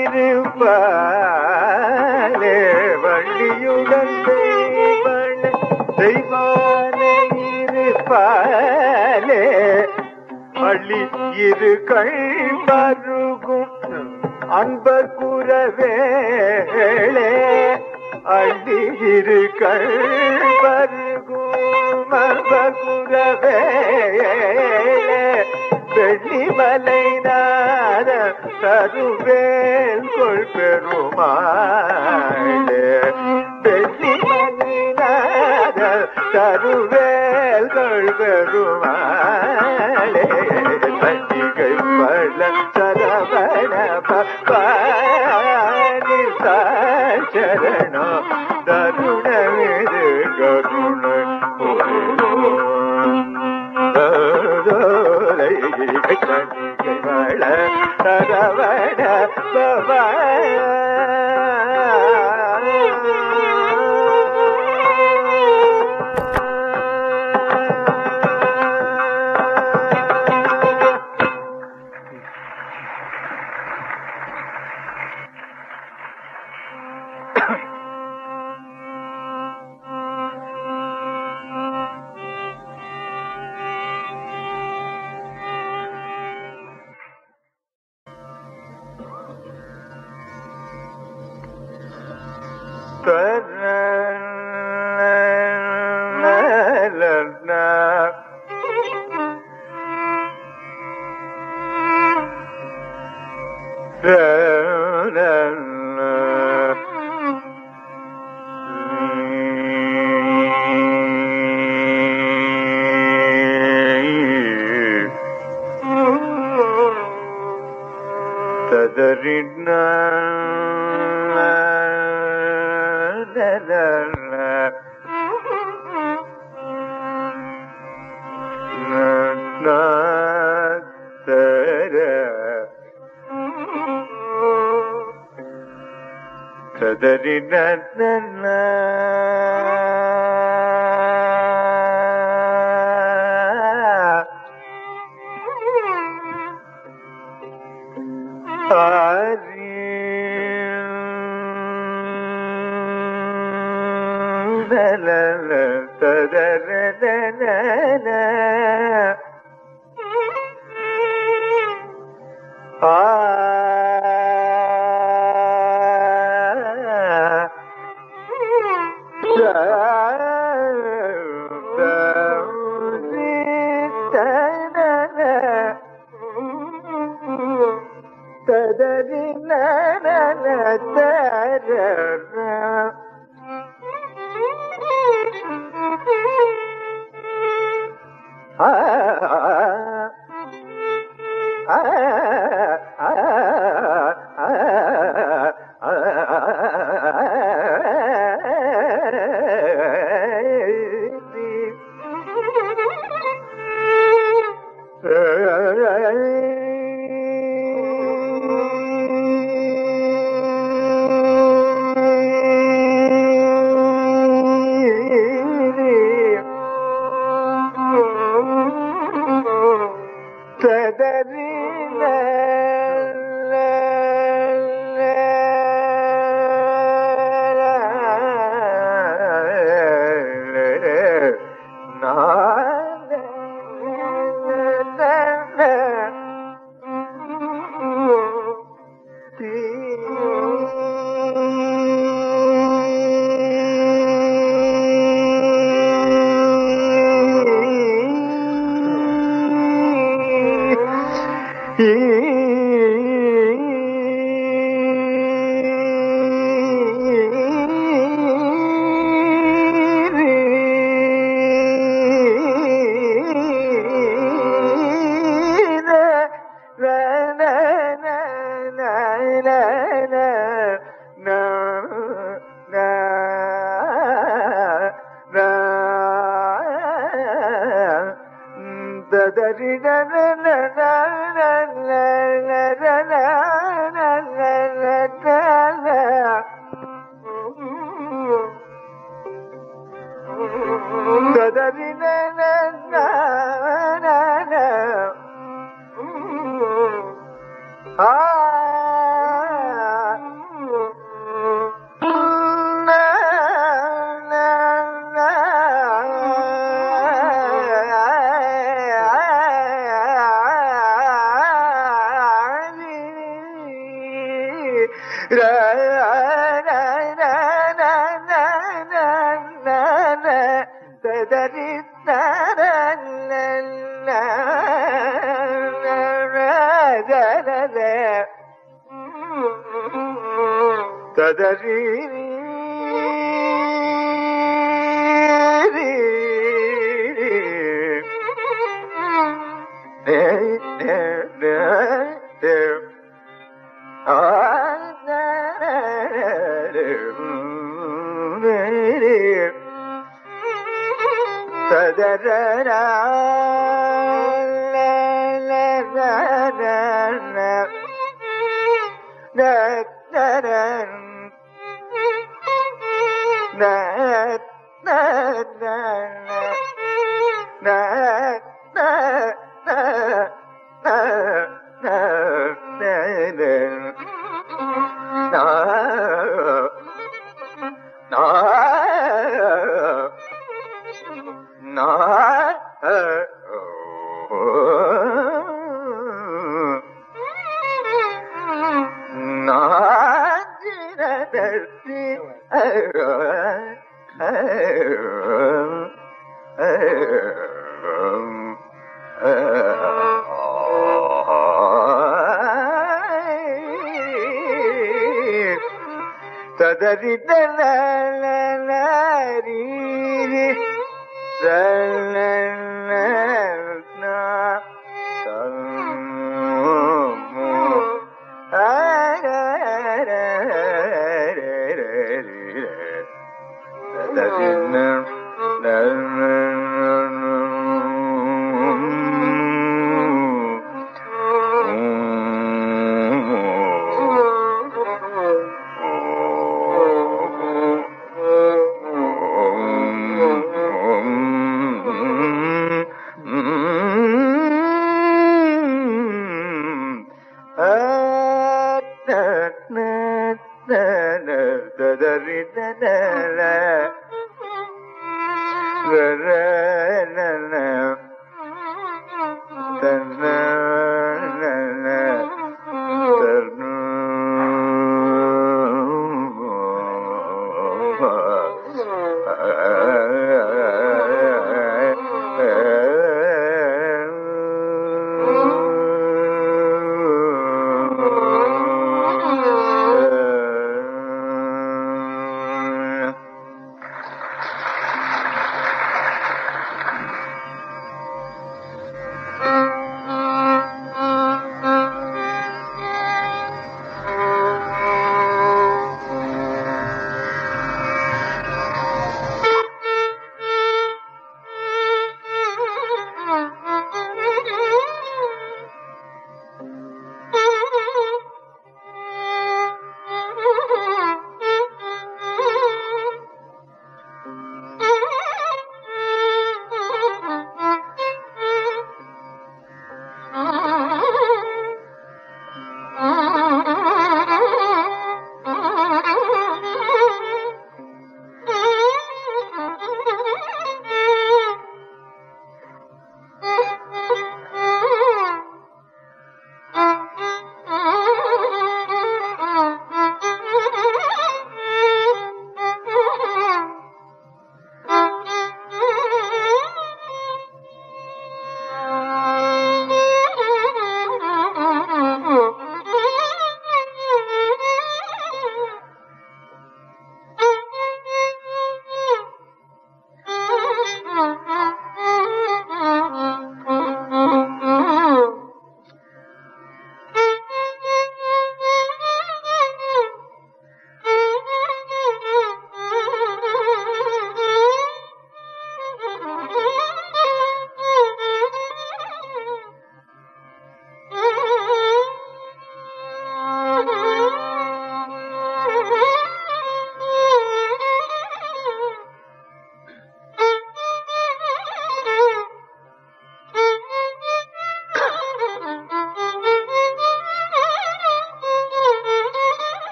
இருப்பாலே வள்ளியுடன் தெய்வான தெய்வான இருப்பாலே அள்ளி இரு கண்பருகும் அன்பர் குறவேளே அள்ளி இரு கண்பருகும் அன்பர் குறவேளே வெள்ளிமலை நாத தருவேல் கொள் பெருமாளே வெள்ளிமலை நாத தருவேல் கொள் பெருமாளே பண்டிகை பல சரவண பவானி சரணம் தருணமிது கருண வள சரவண பவா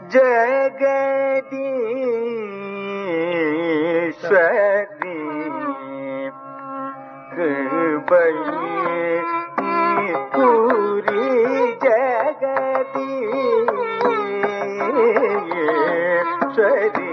ஜகதீஸ்வரி கிருபையே பூரி ஜகதீஸ்வரி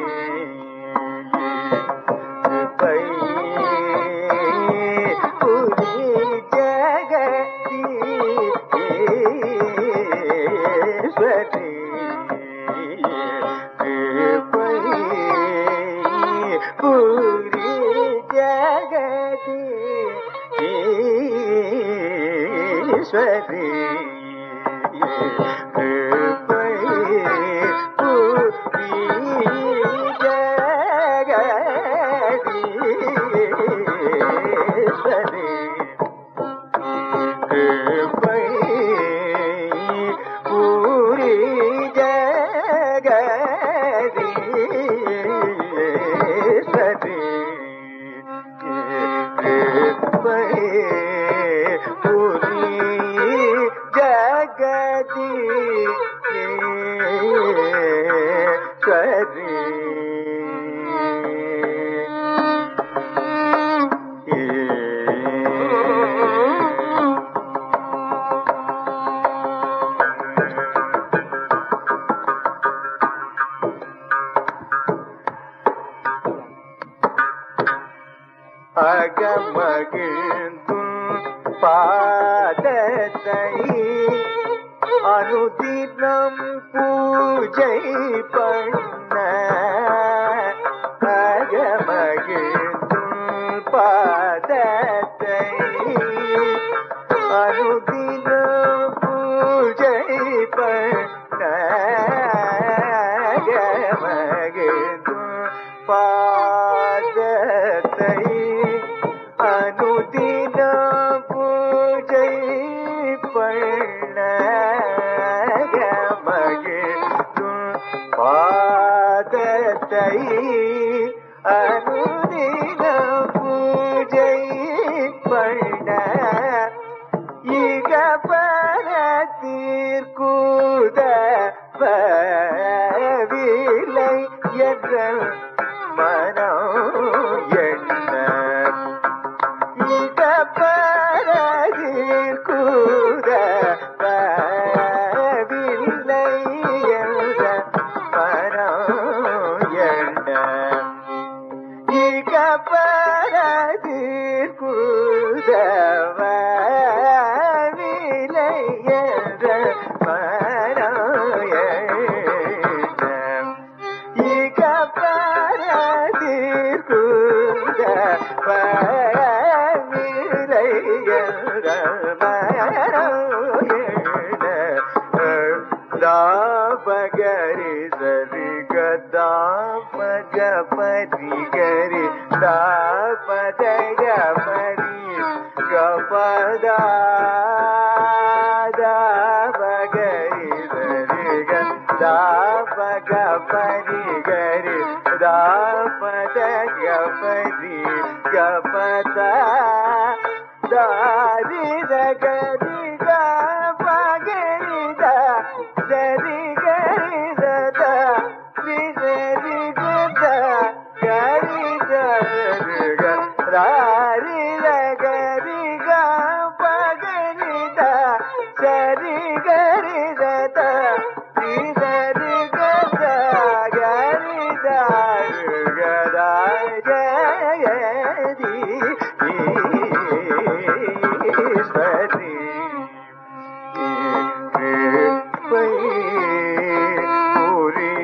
Swati அனுதினம் பூஜை பண்ண அகமகிழ்ந்தும் பாதத்தை அனுதினம் பூஜை பண்ண அகமகிழ்ந்தும் பாதத்தை அனுதினம் பூஜை பண்ண பாதத்தை அனுதின பூஜை பண்ண இக பரத்தீர்க்குதவில்லை என்ற மனம் எண்ண இக பரத்தீர்க்குதவில்லை என்ற இக பரதீர்க்குதவில்லை என்ற மனம் இக பரதீர்க்குதவில்லை என்ற மனம் தாபகரி சரி கதாபக பரி கரி தாபதக பரி கபதா தாபகரி சரி கதாபக பரி கரி தாபதக பரி கபதா தாரி கரி கபகரி தா சரி கரி தா விசரி தா கரி தா ராரி கரி கபகரி தா சரி கரி தா விசரி தா கரி தா கதா ஜயதி ஈஸ்வரி பூரி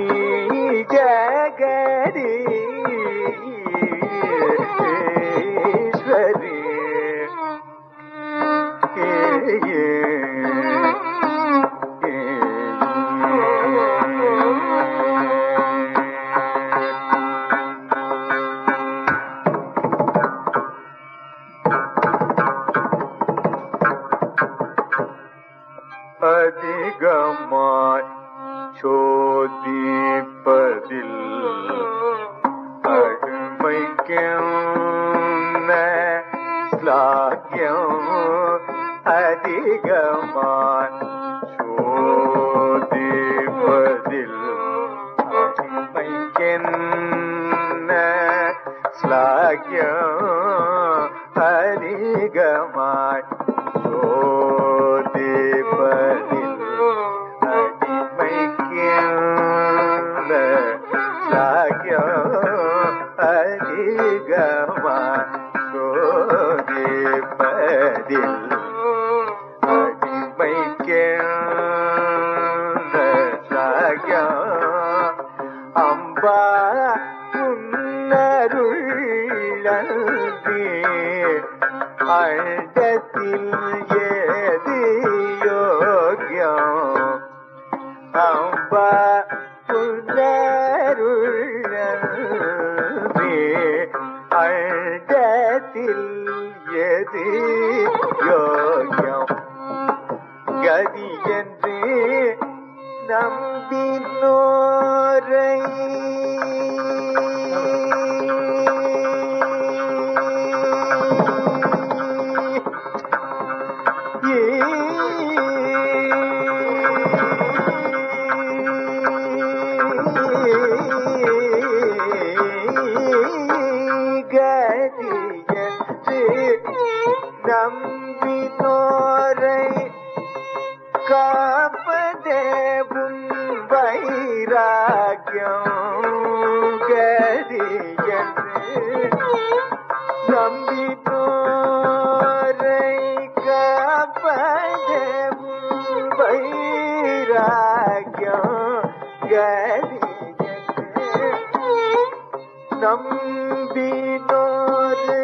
ஜகதீஸ்வரி அதிகமாய் சோதிப்பதில் அழுமைக்கும் ஸ்லாக்கியம் அதிகமாய் சோதிப்பதில் ராக்கியம் அதிகமாய் சோதிப்பதில் அடிமைக்கின்ற ராக்கியம் அதிகமாய் சோதிப்பதில் அடிமைக்கின்ற ராக்கியம் அம்பா உன்னருள்ளே அண்டத்தில் ஏது யோகியம் அம்பா உன்னருள்ளே அண்டத்தில் ஏது யோகியம் கதி என்று நம்பினோரை நம்பினோரை காப்பதே உன் வைராக்கியம் கதியன்று நம்பினோரை காப்பதே உன் வைராக்கியம் கதியன்று நம்பினோரை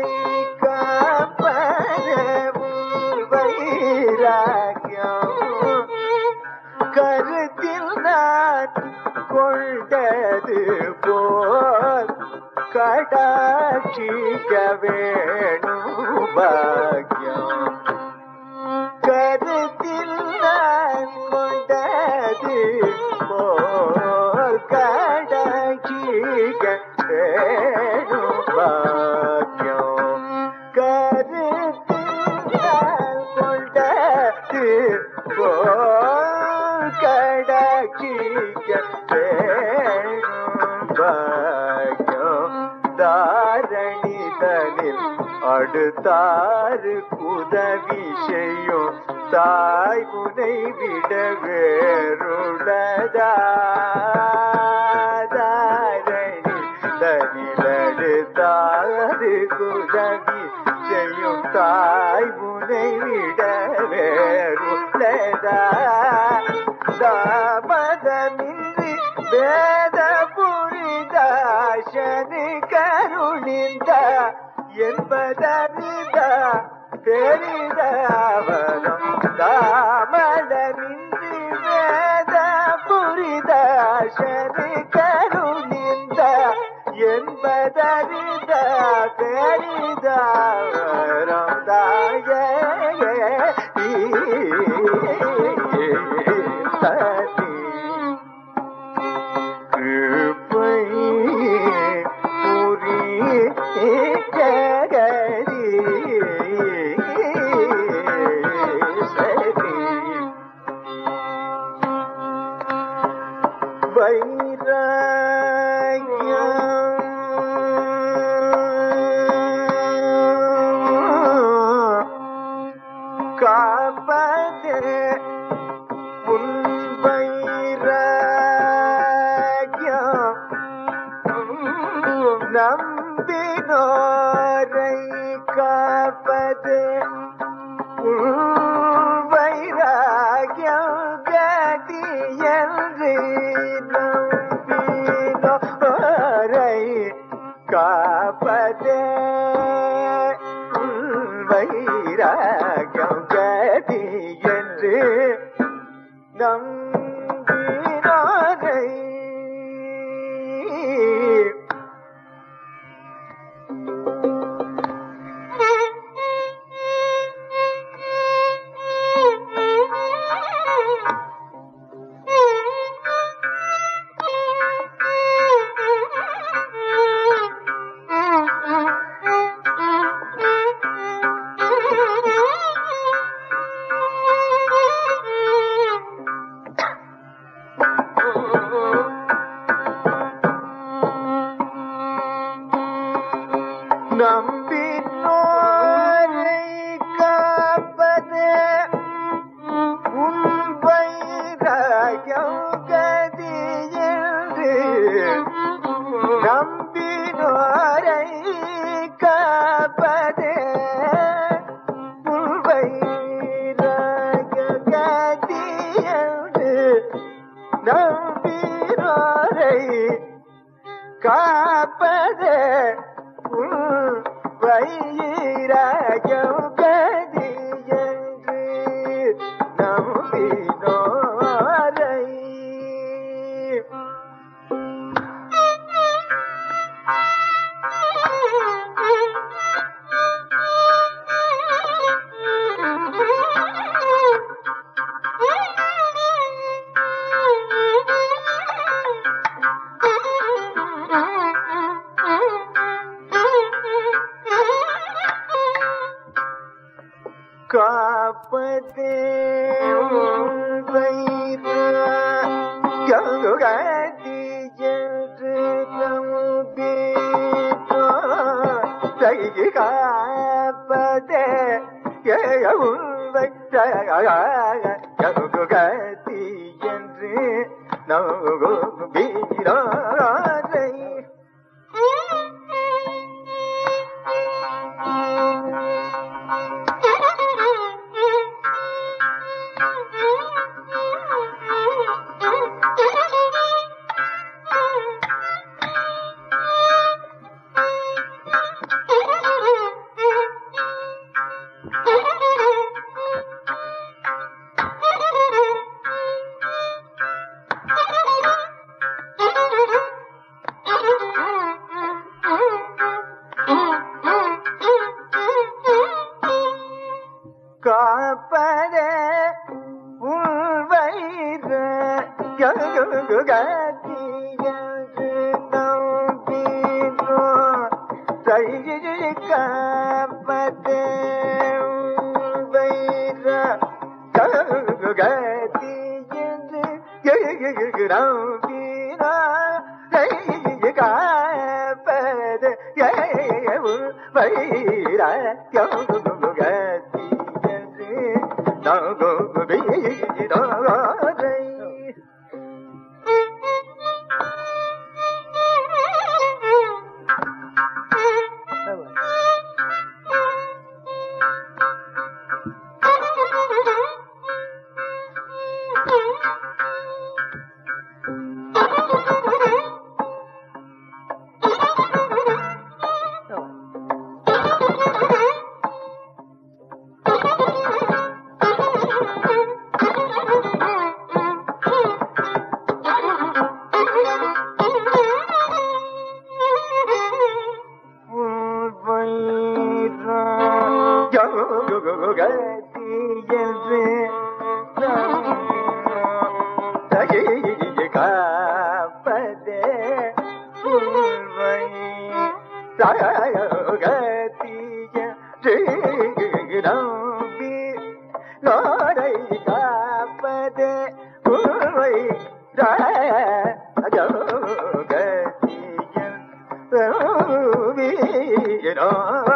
கருத்தில் நான் கொண்டது போல் கடாட்சிக்க வேணும் பாக்கியம் கருத்தில் நான் கொண்டது போல் கடாட்சிக்க வேணும் பாக்கியம் கருத்தில் கொண்டது போல் கடாட்சிக்க வேணும் பாக்கியம் தாரணிதனில் அடுத்தாறு உதவி செய்யும் தாய் முனை விட வேறுள்ளதா தாரணிதனில் அடுத்தாறு உதவி செய்யும் தாய் முனை விட வேறுள்ளதா தாமதமின்றி வேத புரிதாசனி கருணிந்த என்பதனித பெரிதவரம் தாமதமின்றி வேத புரிதாசனி கருணிந்த என்பதனித பெரிதவரம் தாய கிருப்பை புரி ஜகதி சரி வைராக்கியம் காப்பதே உன் வைராக்கியம் நம்பினோரை காப்பதே உன் வைராக்கியம் கதி என்று நம்பினோரை காப்பதே உன் வைராக்கியம் கதி என்று நம்பினோரை காப்பதே யோகதி என்று நம்பீரோ தைகி காப்பதே உள்வை யோகதி என்று நம்பீரோ காப்பதே உள்வயிற யோகதி என்று நம்பீரோ தைகி காப்பதே உள்வயிற யோகதி என்று நம்பீரோ தைகி காப்பதே உள்வயிற யோகதி no go be no day யோகதி என்று தைகி காப்பதே உள்வை யோகதி என்று நம்பி நோரை காப்பதே உள்வை யோகதி என்று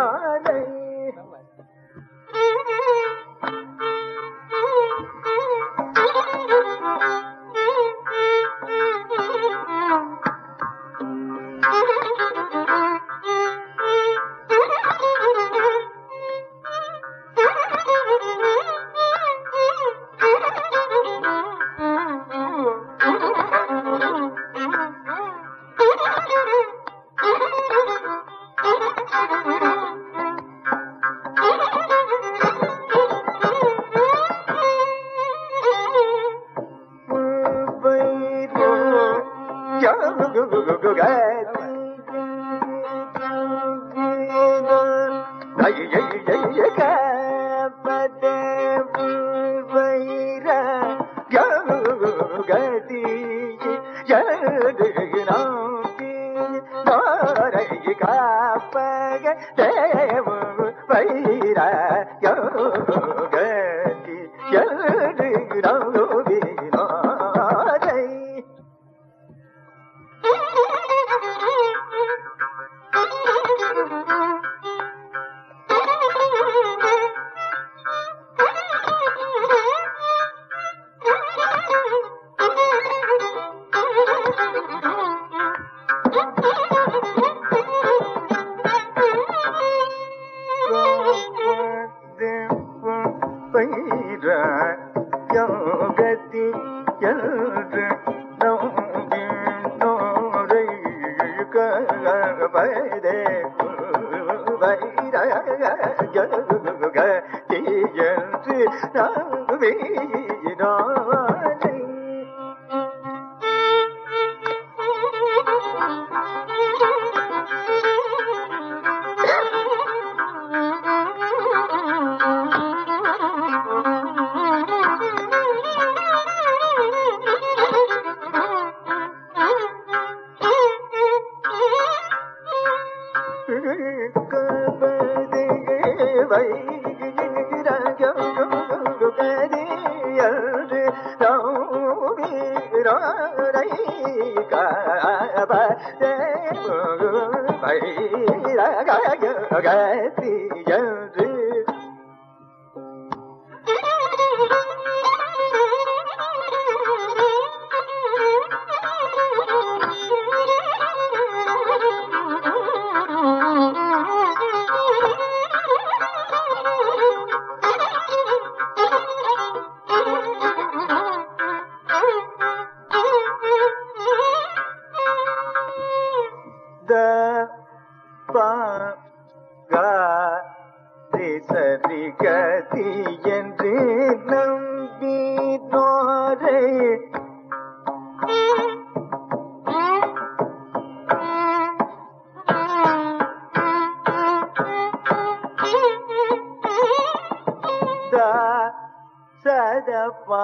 யோகதி என்று நம்பி நோரை காப்பதே உள்வை யோகதி என்று நம்பீரோ vai சரி கதி என்று நம்பி நோரை சதப்பா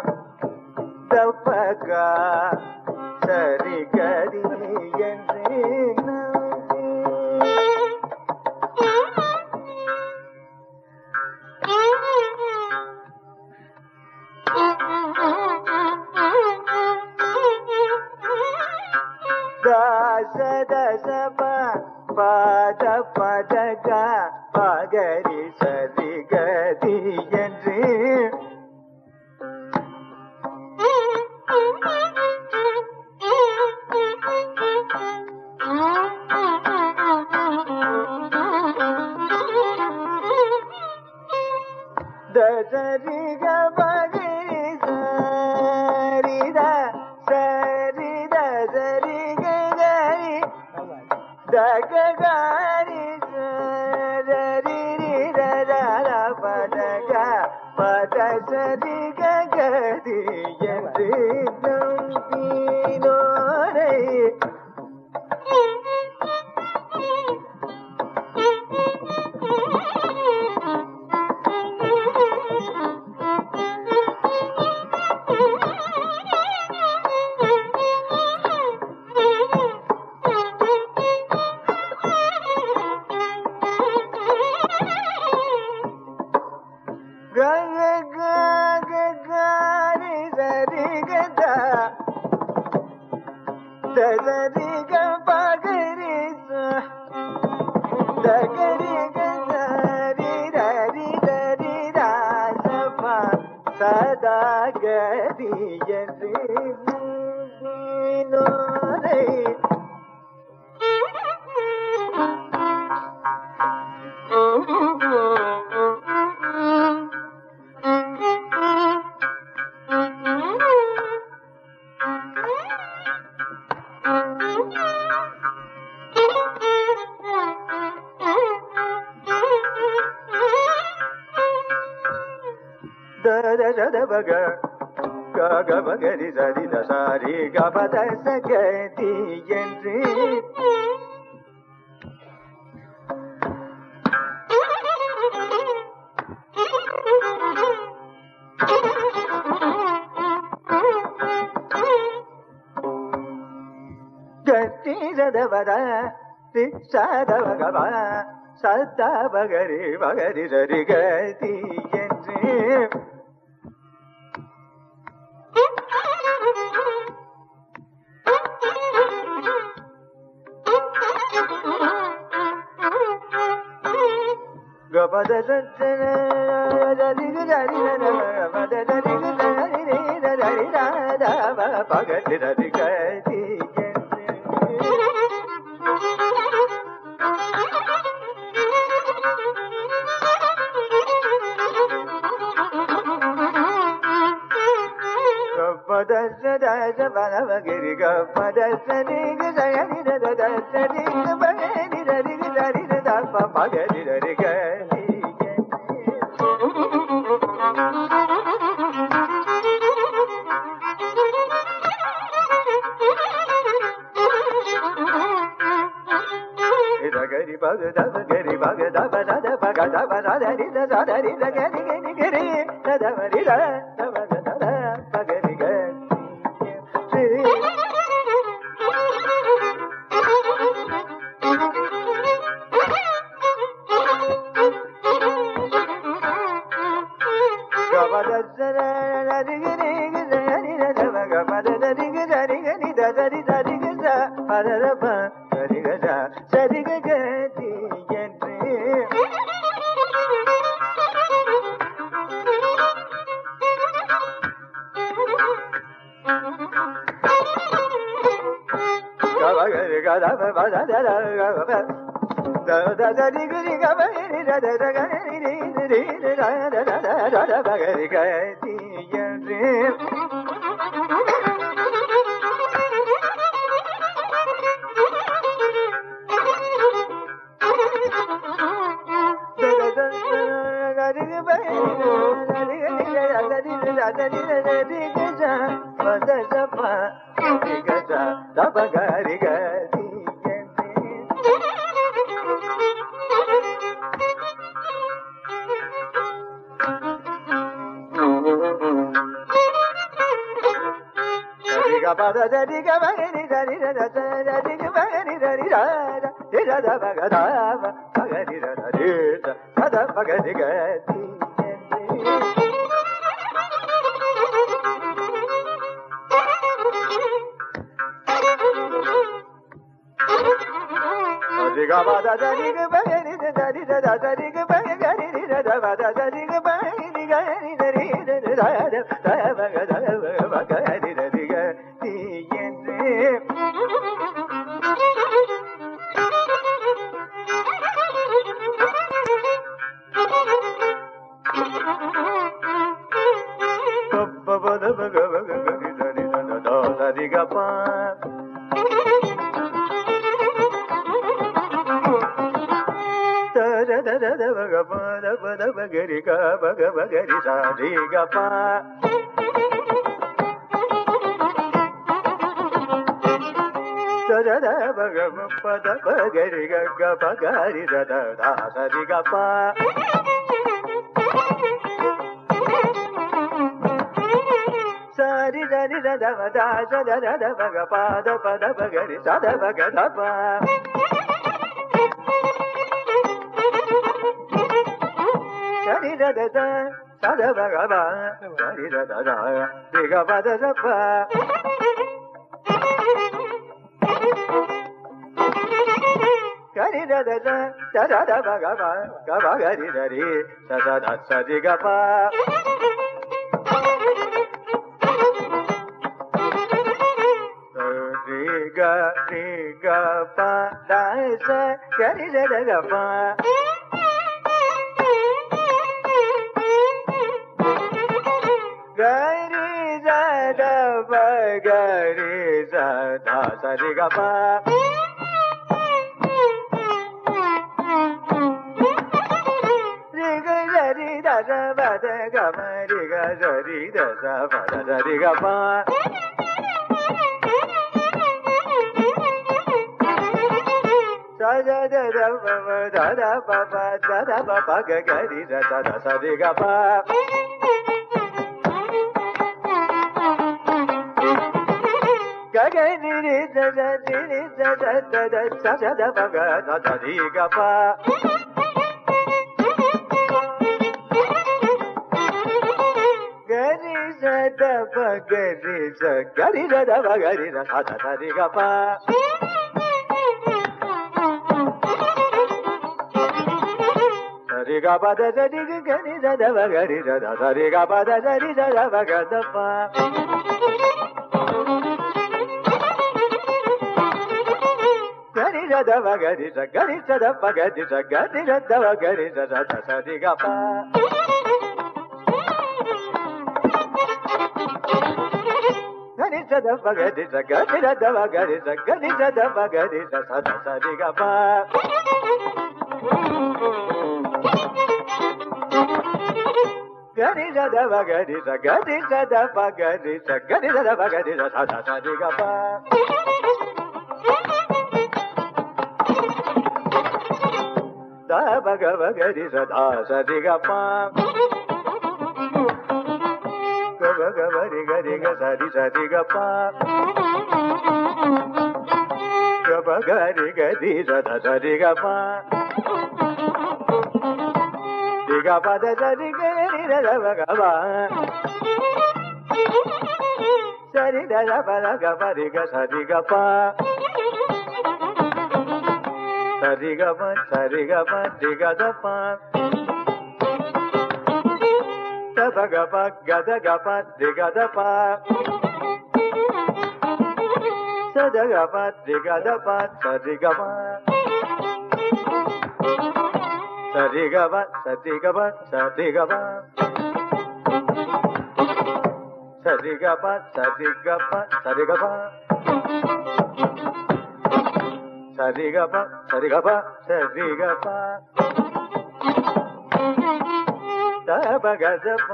தப்பகா சரி கதி என்று பாத பதக பகரி சரி கதி என்று தசரி கபகரி சரித சரித சரி கரி தகரி சரி பதக பத சரி கதி என்று நம்பினோரை சரி கபகரி சகரி கரி ரரி ரரி ராசபா சதா கரி என்று நோரை பக கபகரி சரி தசாரி கபத சகதி என்று கத்தி சதவத சதவகப சத்த பகரி பகரி சரி கதி என்று கபத சச்சன பகரி ரரி கதி பதசதபனவகிரி கபதசரி கயனி ததசரி பகரி ரரி ரரி தப பகரி ரரி கதி gari bag da gari bag da ba da da ba ga da ba da da ri da da da ri da gari gari gari da da ba ri da da ba da da da ba gari gari ga ba da da ri gari gari da da ba ga ba da da ri சதகப திகதப சரிகப சரிகப சதிகப சதிகப சரிகப சரிகப சரிகப சரிகப சரிகப சரிகப தபகதப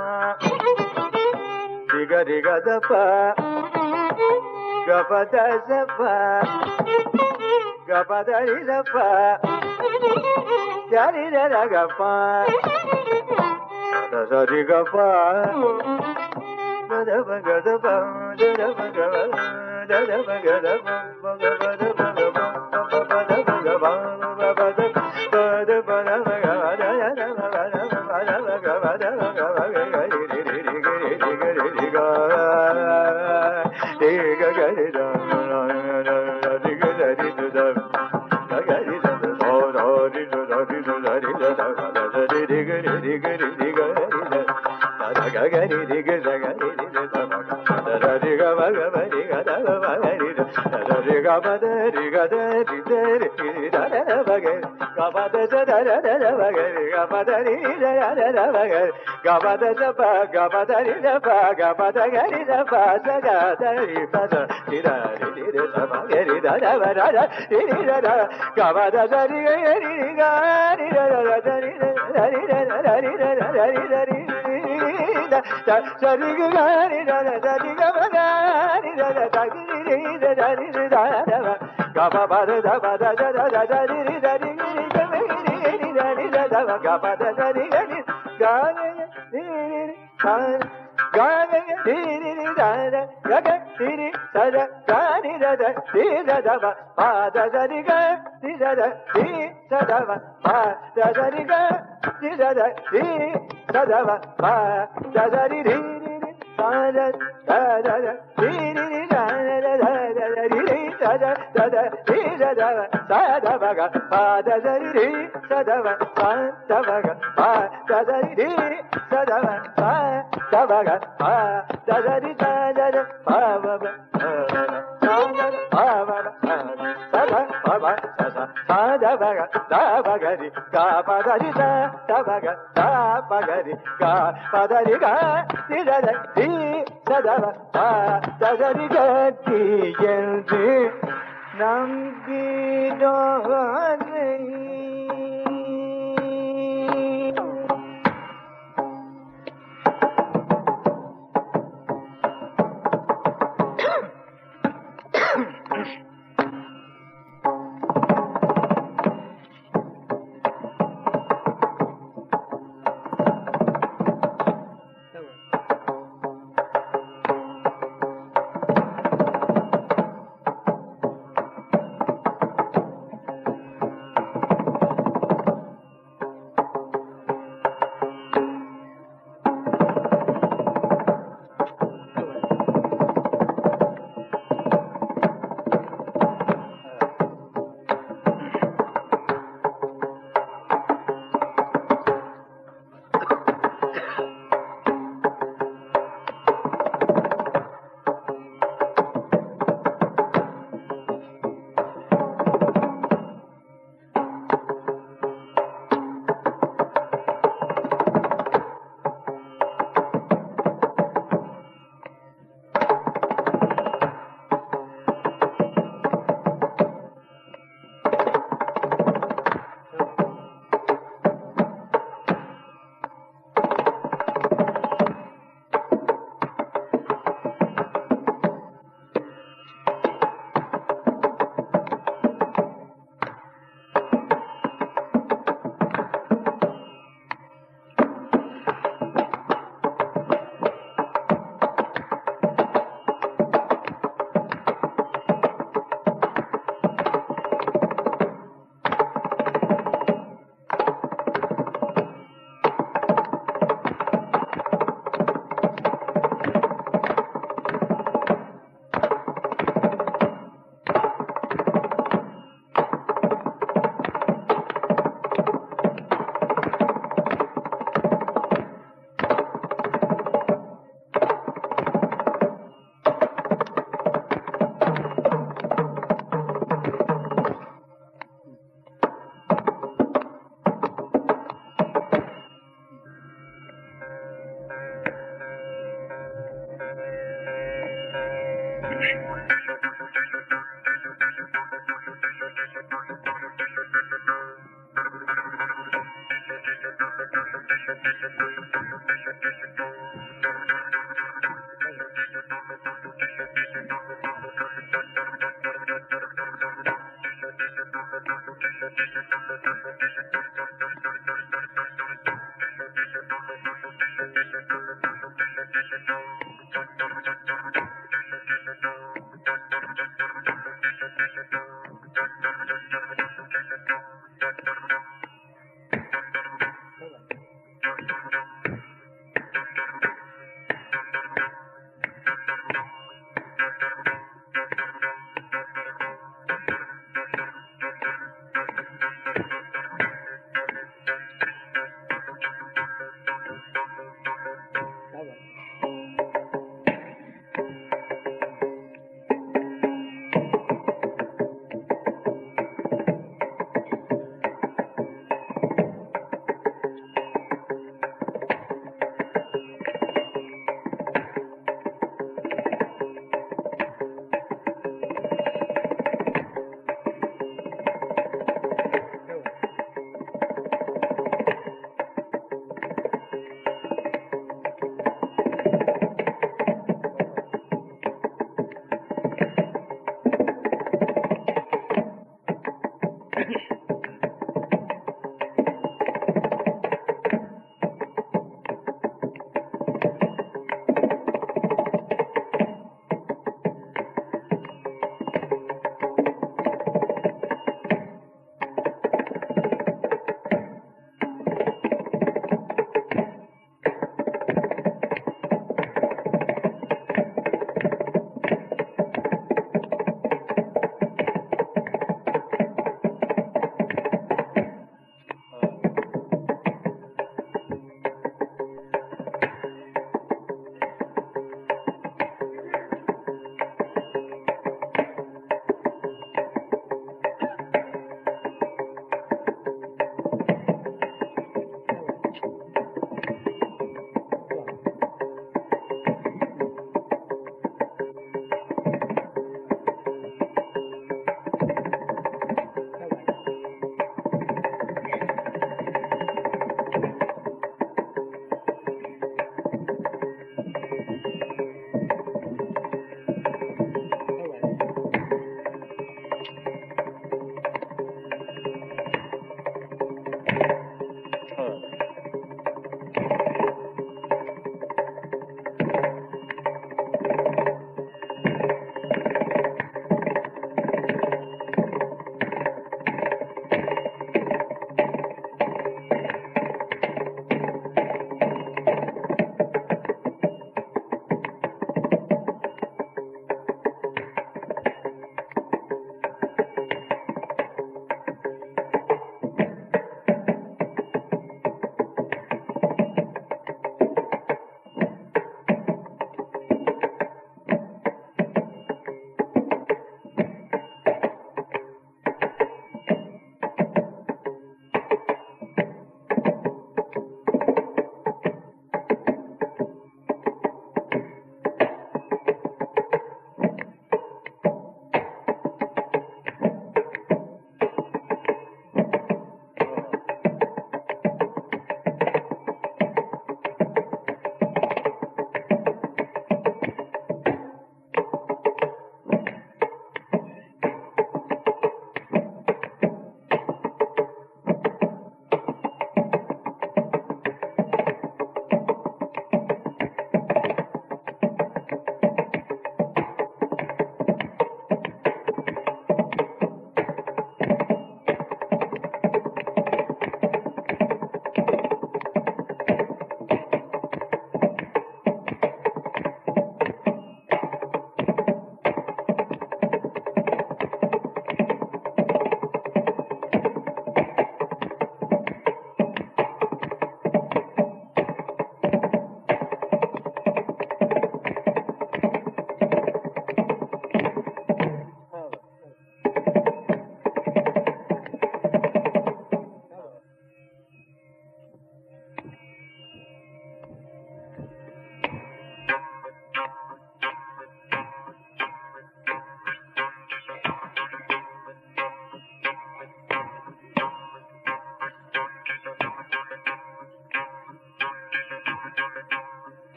திகரிகதப கபதசப கபதரிதப சரிதரகப சரிகப ததபகதப ததபகதப ததபகதப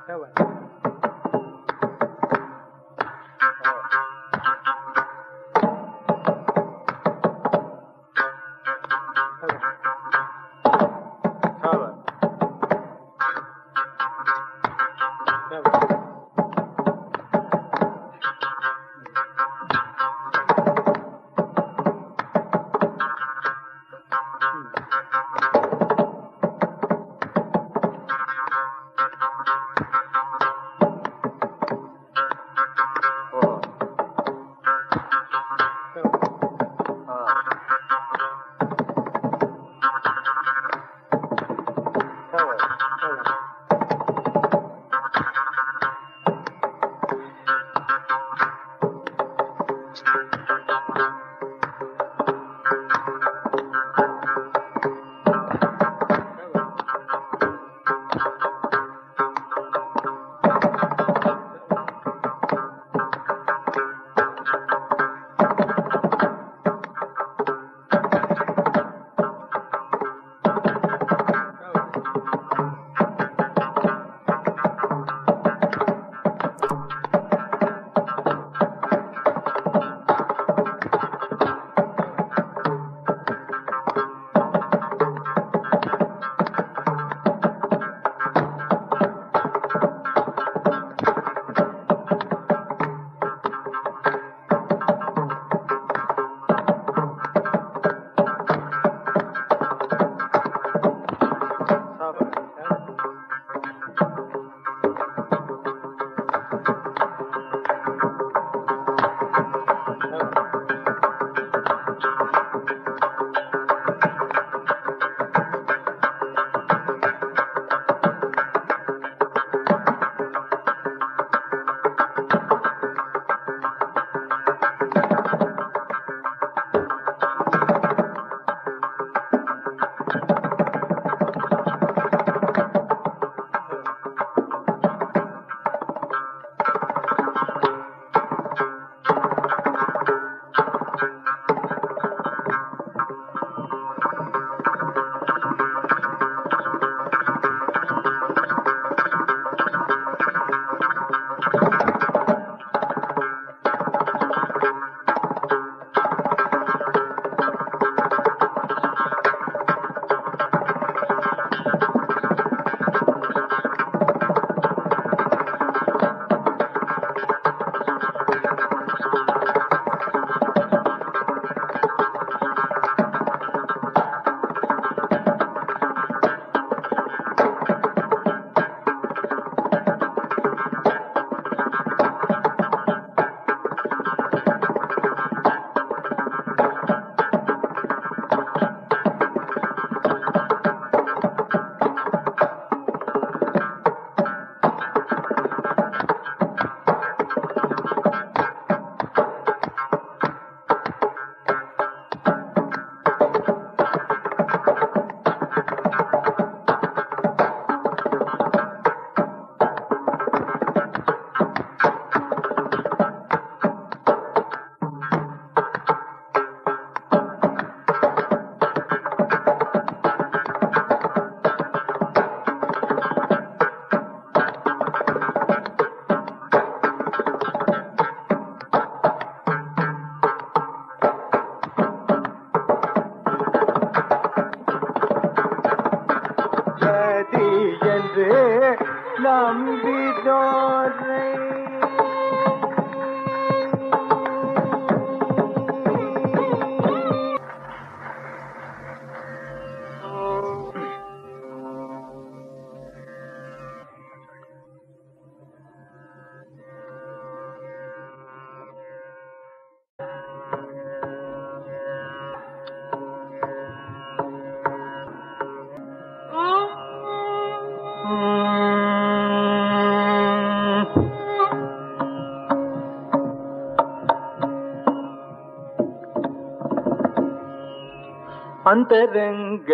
அந்தரங்க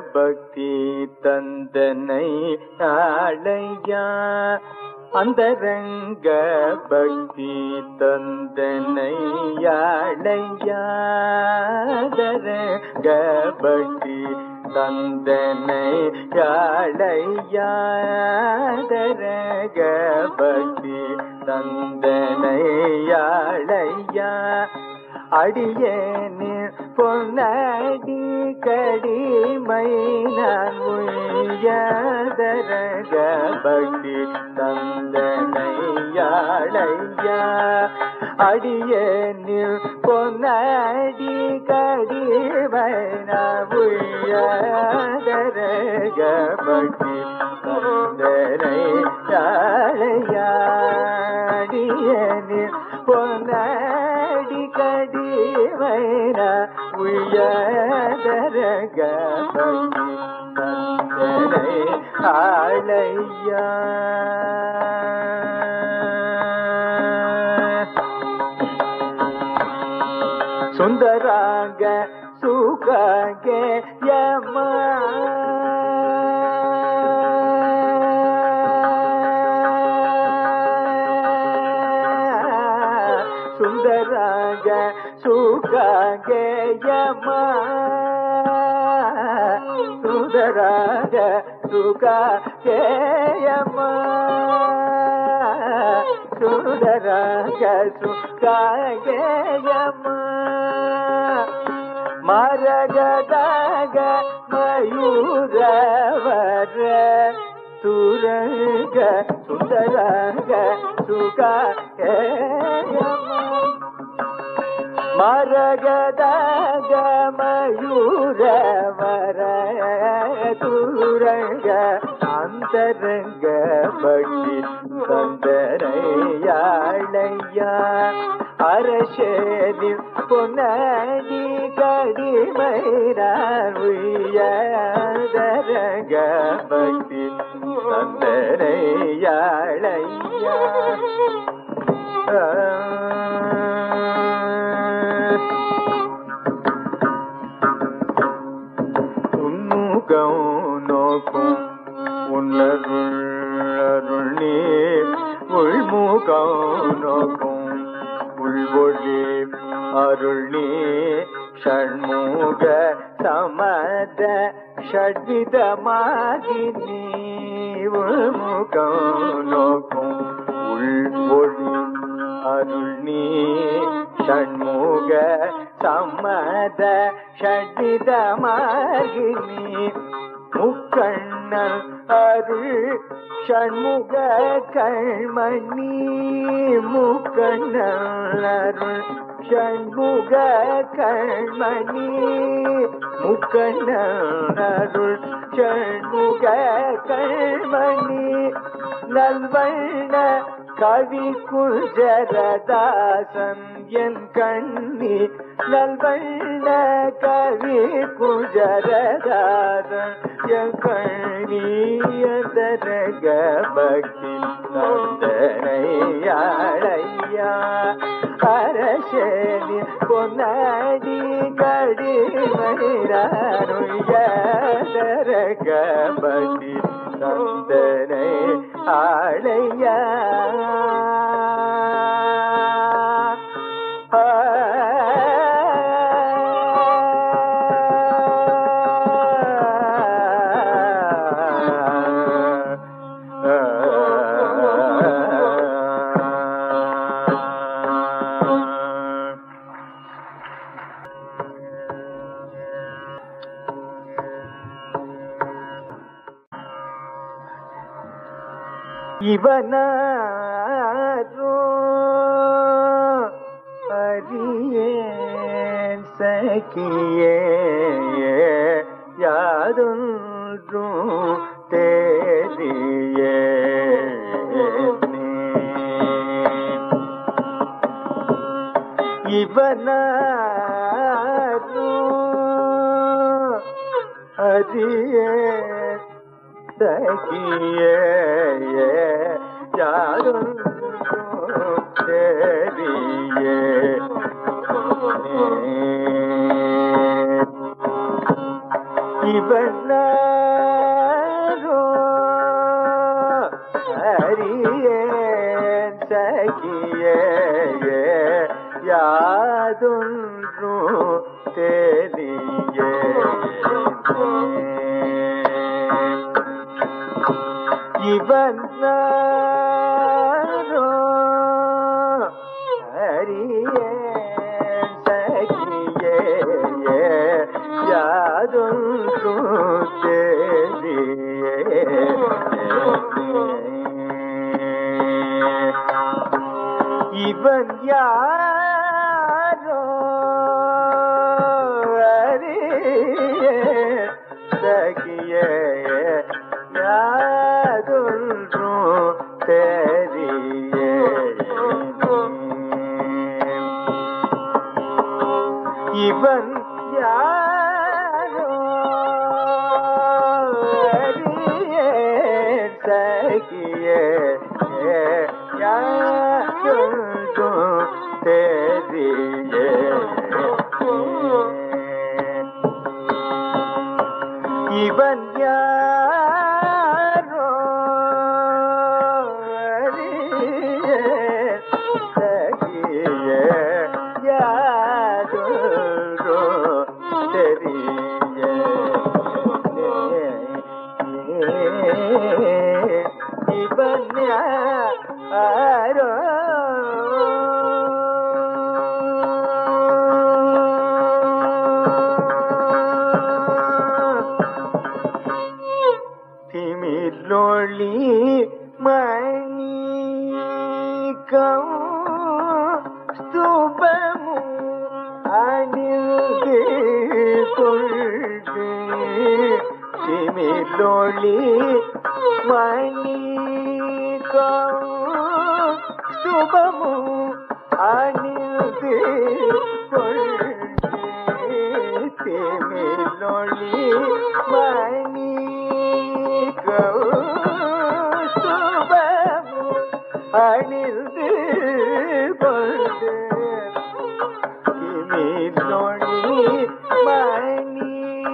பக்தி தந்தனை ஆளையா, அந்தரங்க பக்தி தந்தனை ஆளையா, அந்தரங்க பக்தி தந்தனை யாழையாதரக பக்தி தந்தனை யாழையா அடியேனில் பொன்னடி கடிமை நான் உய்யதரக பக்தி தந்தனை யாழையா அடியேனில் பொன்னடி கடிமை நான் உய்யதரக பக்தி தந்தனை யாழையா அடியேனில் பொன்னடி கடிமைன உயதரக பக்தி தந்தனை ஆளையா சுந்தராக சுககே யமா சுந்தராக சுககேயமா சுந்தராக சுககேயமா சுந்தராக சுககேயமா மரகதாக மயூரவர துரங்க சுந்தரங்க சுககேயமா மரகதாக மயூரவர துரங்க அந்தரங்க பக்தி தந்தனையாளையா அரசேதி பொன்னடி கடிமைனார் உய்யதரங்க பக்தி தந்தனையாளையா உன்முகம் நோக்கும் உன்னருள் அருள் நீர் உள்முகம் நோக்கும் உள்வொழி அருள் நீர் ஷண்முக சமத ஷட்விதமாகி நீ உள்முகம் நோக்கும் உள்வொழி அருள் நீர் ஷண்முக சமத ஷட்விதமாகி நீ முக்கண்ணல் அருள் ஷண்முக கண்மணி முக்கண்ணல் அருள் ஷண்முக கண்மணி முக்கண்ணல் அருள் ஷண்முக கண்மணி நல்வண்ண கவி குஜரதாசன் என் கண்ணி நல்வண்ண கவி குஜரதாசன் என் கண்ணி எந்தரக பக்தி தந்தனையாளையா அரசேனி பொன்னடி கடிமையாருயதரக பக்தி தந்தனை ஆளையா இவனாரோ அறியேன் சகியே யாதொன்றும் தெரியே இவனாரோ அறியேன் சகியே யாரும் தெரியே இவனாரோ அறியேன் சகியே யாதொன்றும் தெரியே இவன் அறியே சகியே யாதொன்றும் தெரியே இவன் யாரோ அறியே சகியே யாதொன்றும் தெரியே இவன் யாரோ அறியே சகியே யாதொன்றும் தெரியே இவன் யாரோ அறியே சகியே யாதொன்றும் தெரியே இவன் யாரோ திமிலொளி மணிக்கம் ஸ்தூபமு அணிந்து கொள்கு திமிலொளி மணிக்கம் ஸ்தூபமு அணிந்து கொள்கு திமிலொளி மணி சுபமு அணிந்து கொண்டு திமிலொளி மணி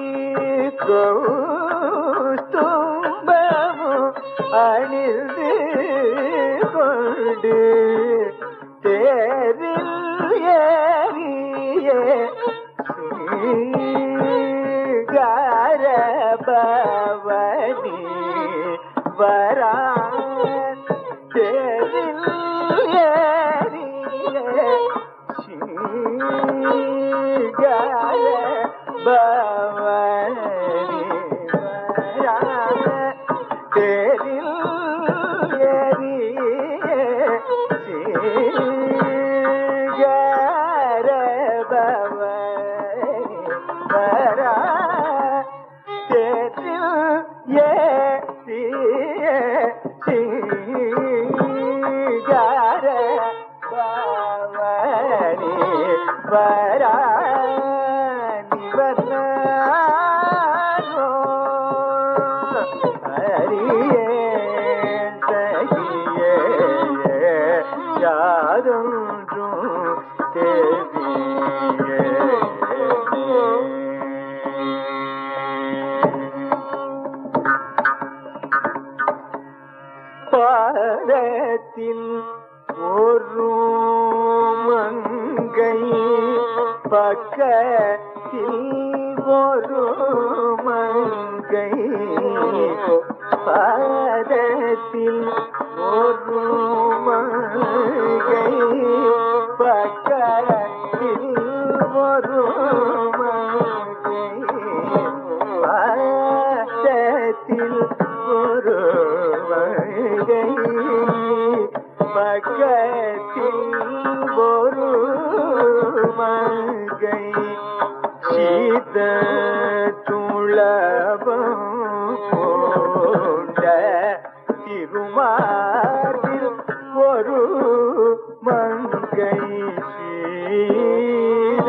கௌஸ்துபமு அணிந்து கொண்டு தேரில் ஏறியே கரபவனி வரான் தேரில் ஏறிய கரபவனி வரான் தேரில் ஏறிய கரபவனி வரான் தேரில் ஏறிய கரபவனி வரான் இவன் அறியே சகியே யாதொன்றும் தெரியே பாதத்தில் ஒரு மங்கை பக்கத்தில் ஒரு மங்கை பாதத்தில் ஒரு மங்கை பக்கத்தில் ஒரு மங்கை பாதத்தில் ஒரு மங்கை பக்கத்தில் ஒரு மங்கை சீத துளபம் கொண்ட திருமார்பில் ஒரு மங்கை சீத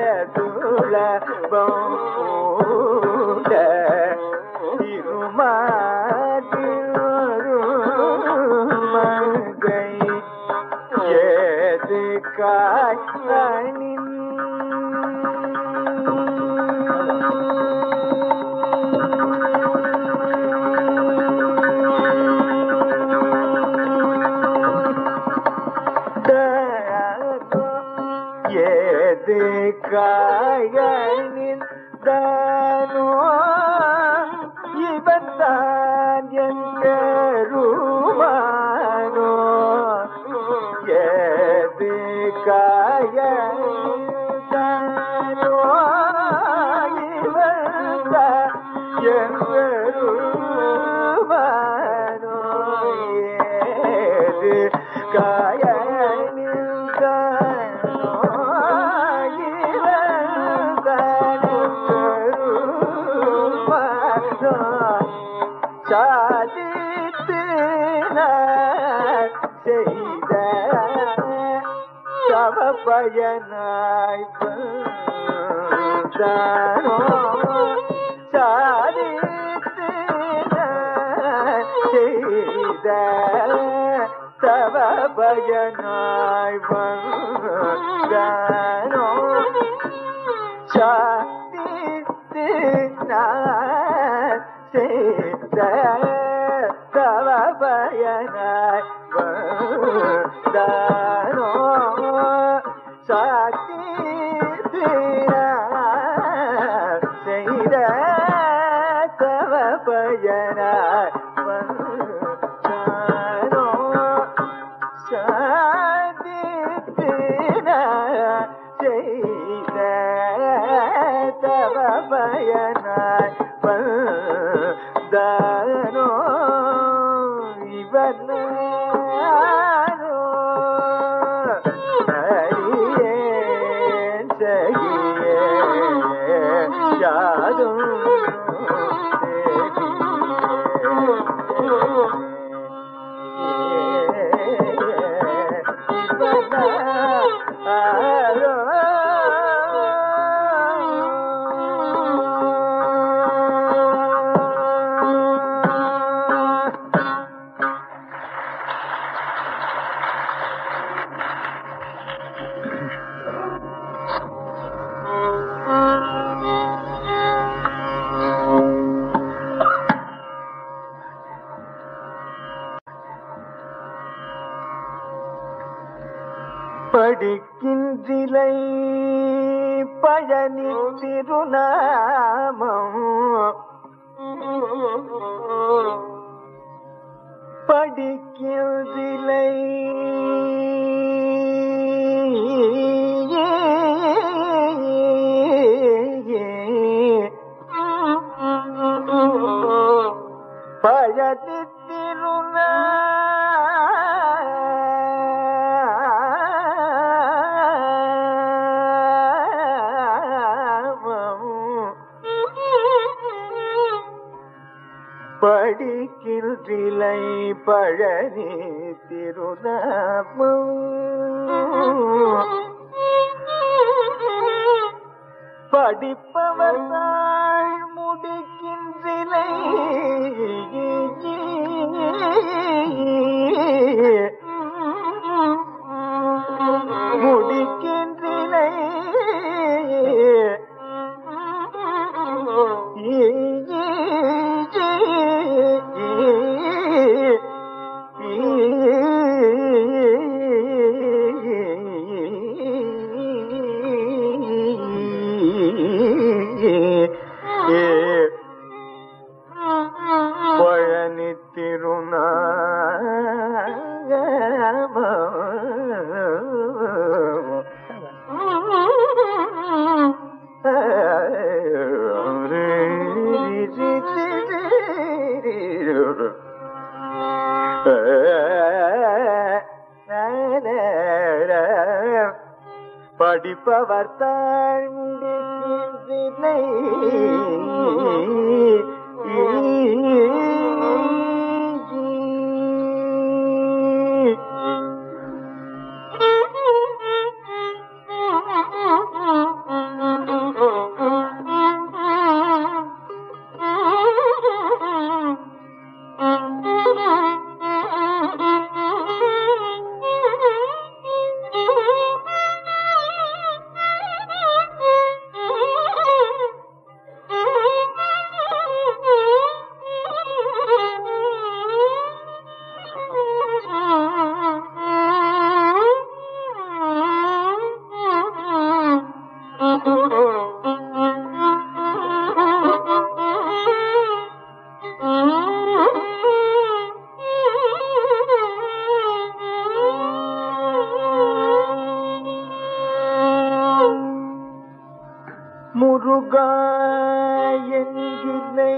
துளபம் கொண்ட திருமார்பில் ஒரு மங்கை ஏது காய்னின் ஏது காயனின் தானோ இவன் தான் எங்கரு பயனாய் தானோ சாதித்து செய்த தவ பயனாய் தானோ சாதித்து செய்த தவ பயனாய் தானோ சாத்தி செய்த தவ பயனாய் வந்தானோ சாதி செய்த தவ பயனாய் வந்தானோ இவன் யாதும் படிக்கின்றிலை பழனி திருநாமம் படிக்கின்றிலை பழனி படிக்கின்றிலை பழனி திருநாமம் படிப்பவர் தாழ் முடிக்கின்றிலை முடிக்கின்றிலை பழனி படிப்பவர் தாழ்ந்தினை முருகா என்கினை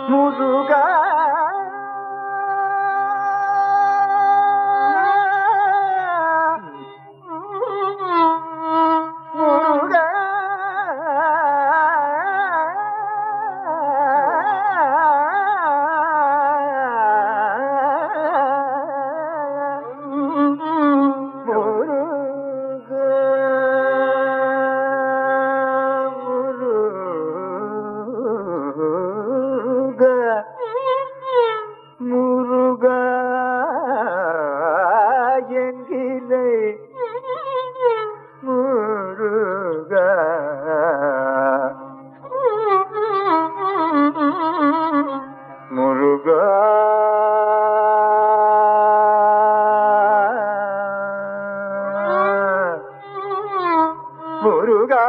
முருகா முருகா முருகா எங்கிலே முருகா முருகா முருகா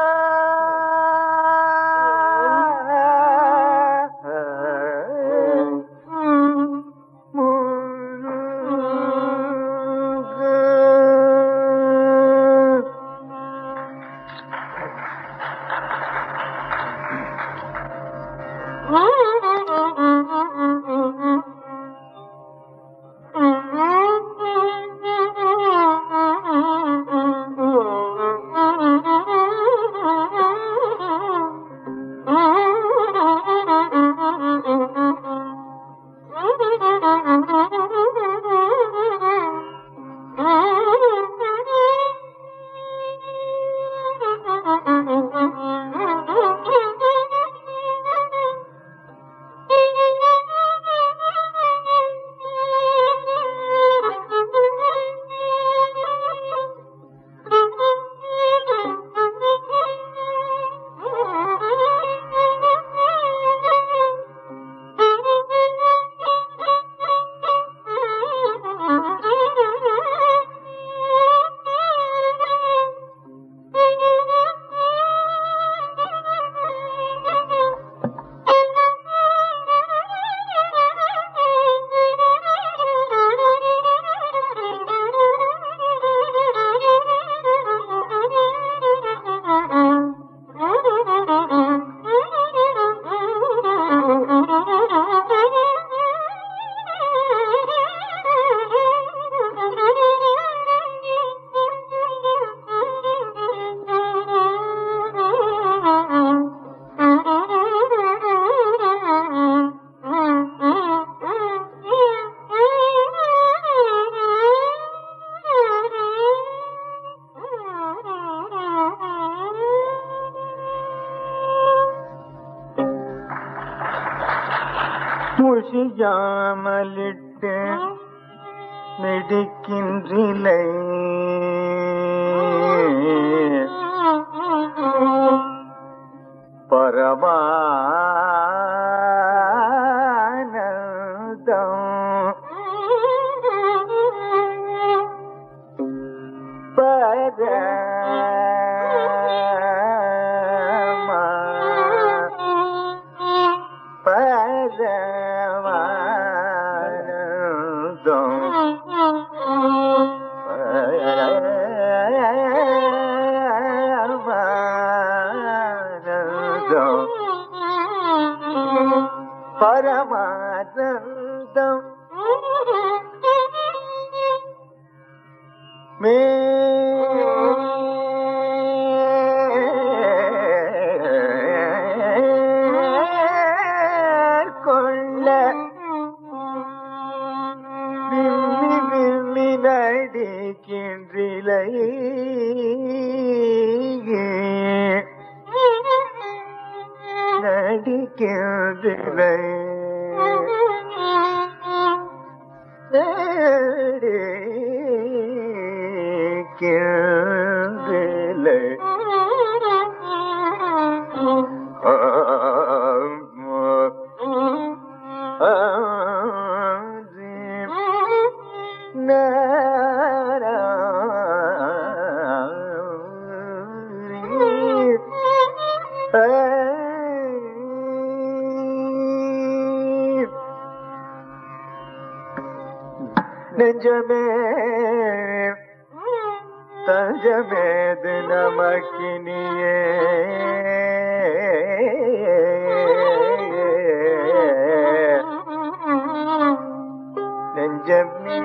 முழியாமலிட்டு மிடிக்கின்றிலை பரமானந்தம் பரமா பரமானந்தம் மேற்கொள்ள விம்மி விம்மி நடிக்கின்றிலை நடிக்கின்றிலை நடிக்கின்றிலை நெஞ்சமே தஞ்சமேது நமக்கினியே நெஞ்சமே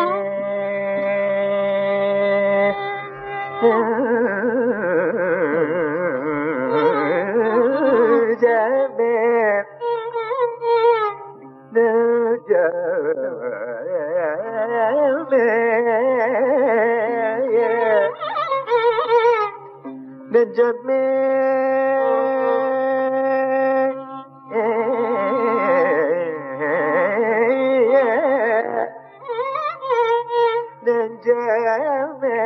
ஜமே நெஞ்சமே நெஞ்சமே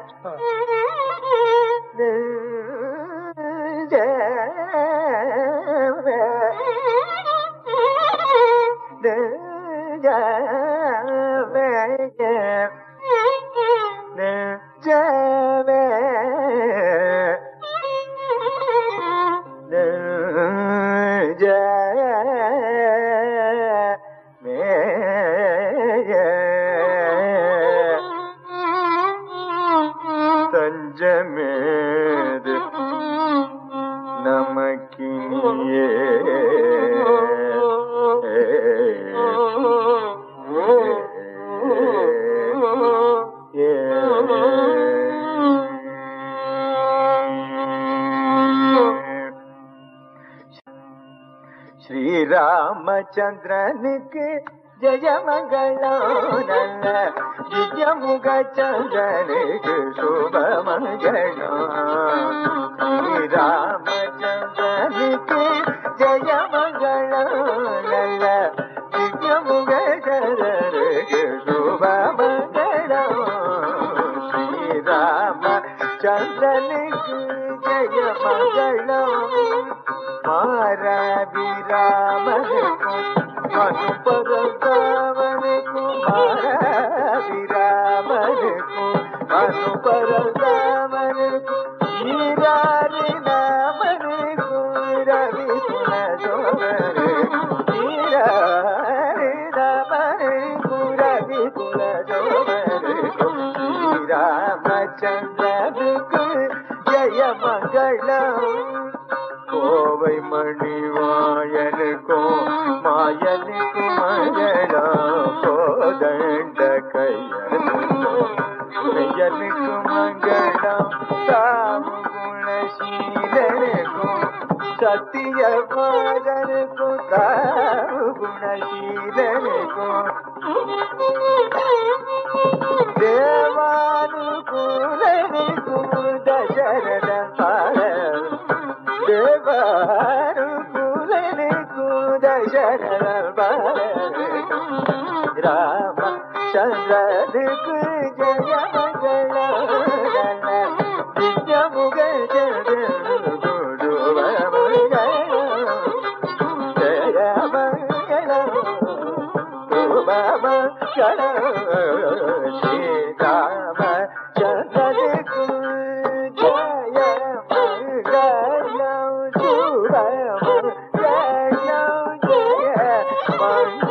தஞ்சமேது நமக்கினியே ஸ்ரீராமச்சந்திரனுக்கு ஜெயமங்களம் நல்ல விஜயமுக சந்திரனுக்கு சுபமங்களம் ஸ்ரீராமச்சந்திரனுக்கு ஜெயமங்களம் நல்ல விஜயமுக சந்திரனுக்கு சுபமங்களம் ஸ்ரீராமச்சந்திரனுக்கு ஜெயமங்களம் மாரவிராமனுக்கும் மனுபரதாமனுக்கும் மாரவிராமனுக்கும் மனுபரதாமனுக்கும் ஈராரி நாமனுக்கும் ரவி குலசோமனுக்கும் ஈராரி நாமனுக்கும் ரவி குலசோமனுக்கும் ஸ்ரீராமச்சந்திரனுக்கு ஜெயமங்களம் கோவை மணிவாயனுக்கும் மாயனுக்கும் மங்களம் கோதண்ட கையனுக்கும் கையனுக்கும் மங்களம் தாமு குணசீலனுக்கும் சத்தியபாதனுக்கும் தாமு குணசீலனுக்கும் தேவானுகூலனுக்கும் தசரத பாலன் தேவானுகூலனுக்கும் தசரத பாலனுக்கும் ராமச்சந்திரனுக்கு ஜெயமங்களம் விஜயமுக சந்திரனுக்கு ஜெயமங்களம் ஸ்ரீராமச்சந்திரனுக்கு ஜெயமங்களம் சுபமங்களம் ஜெய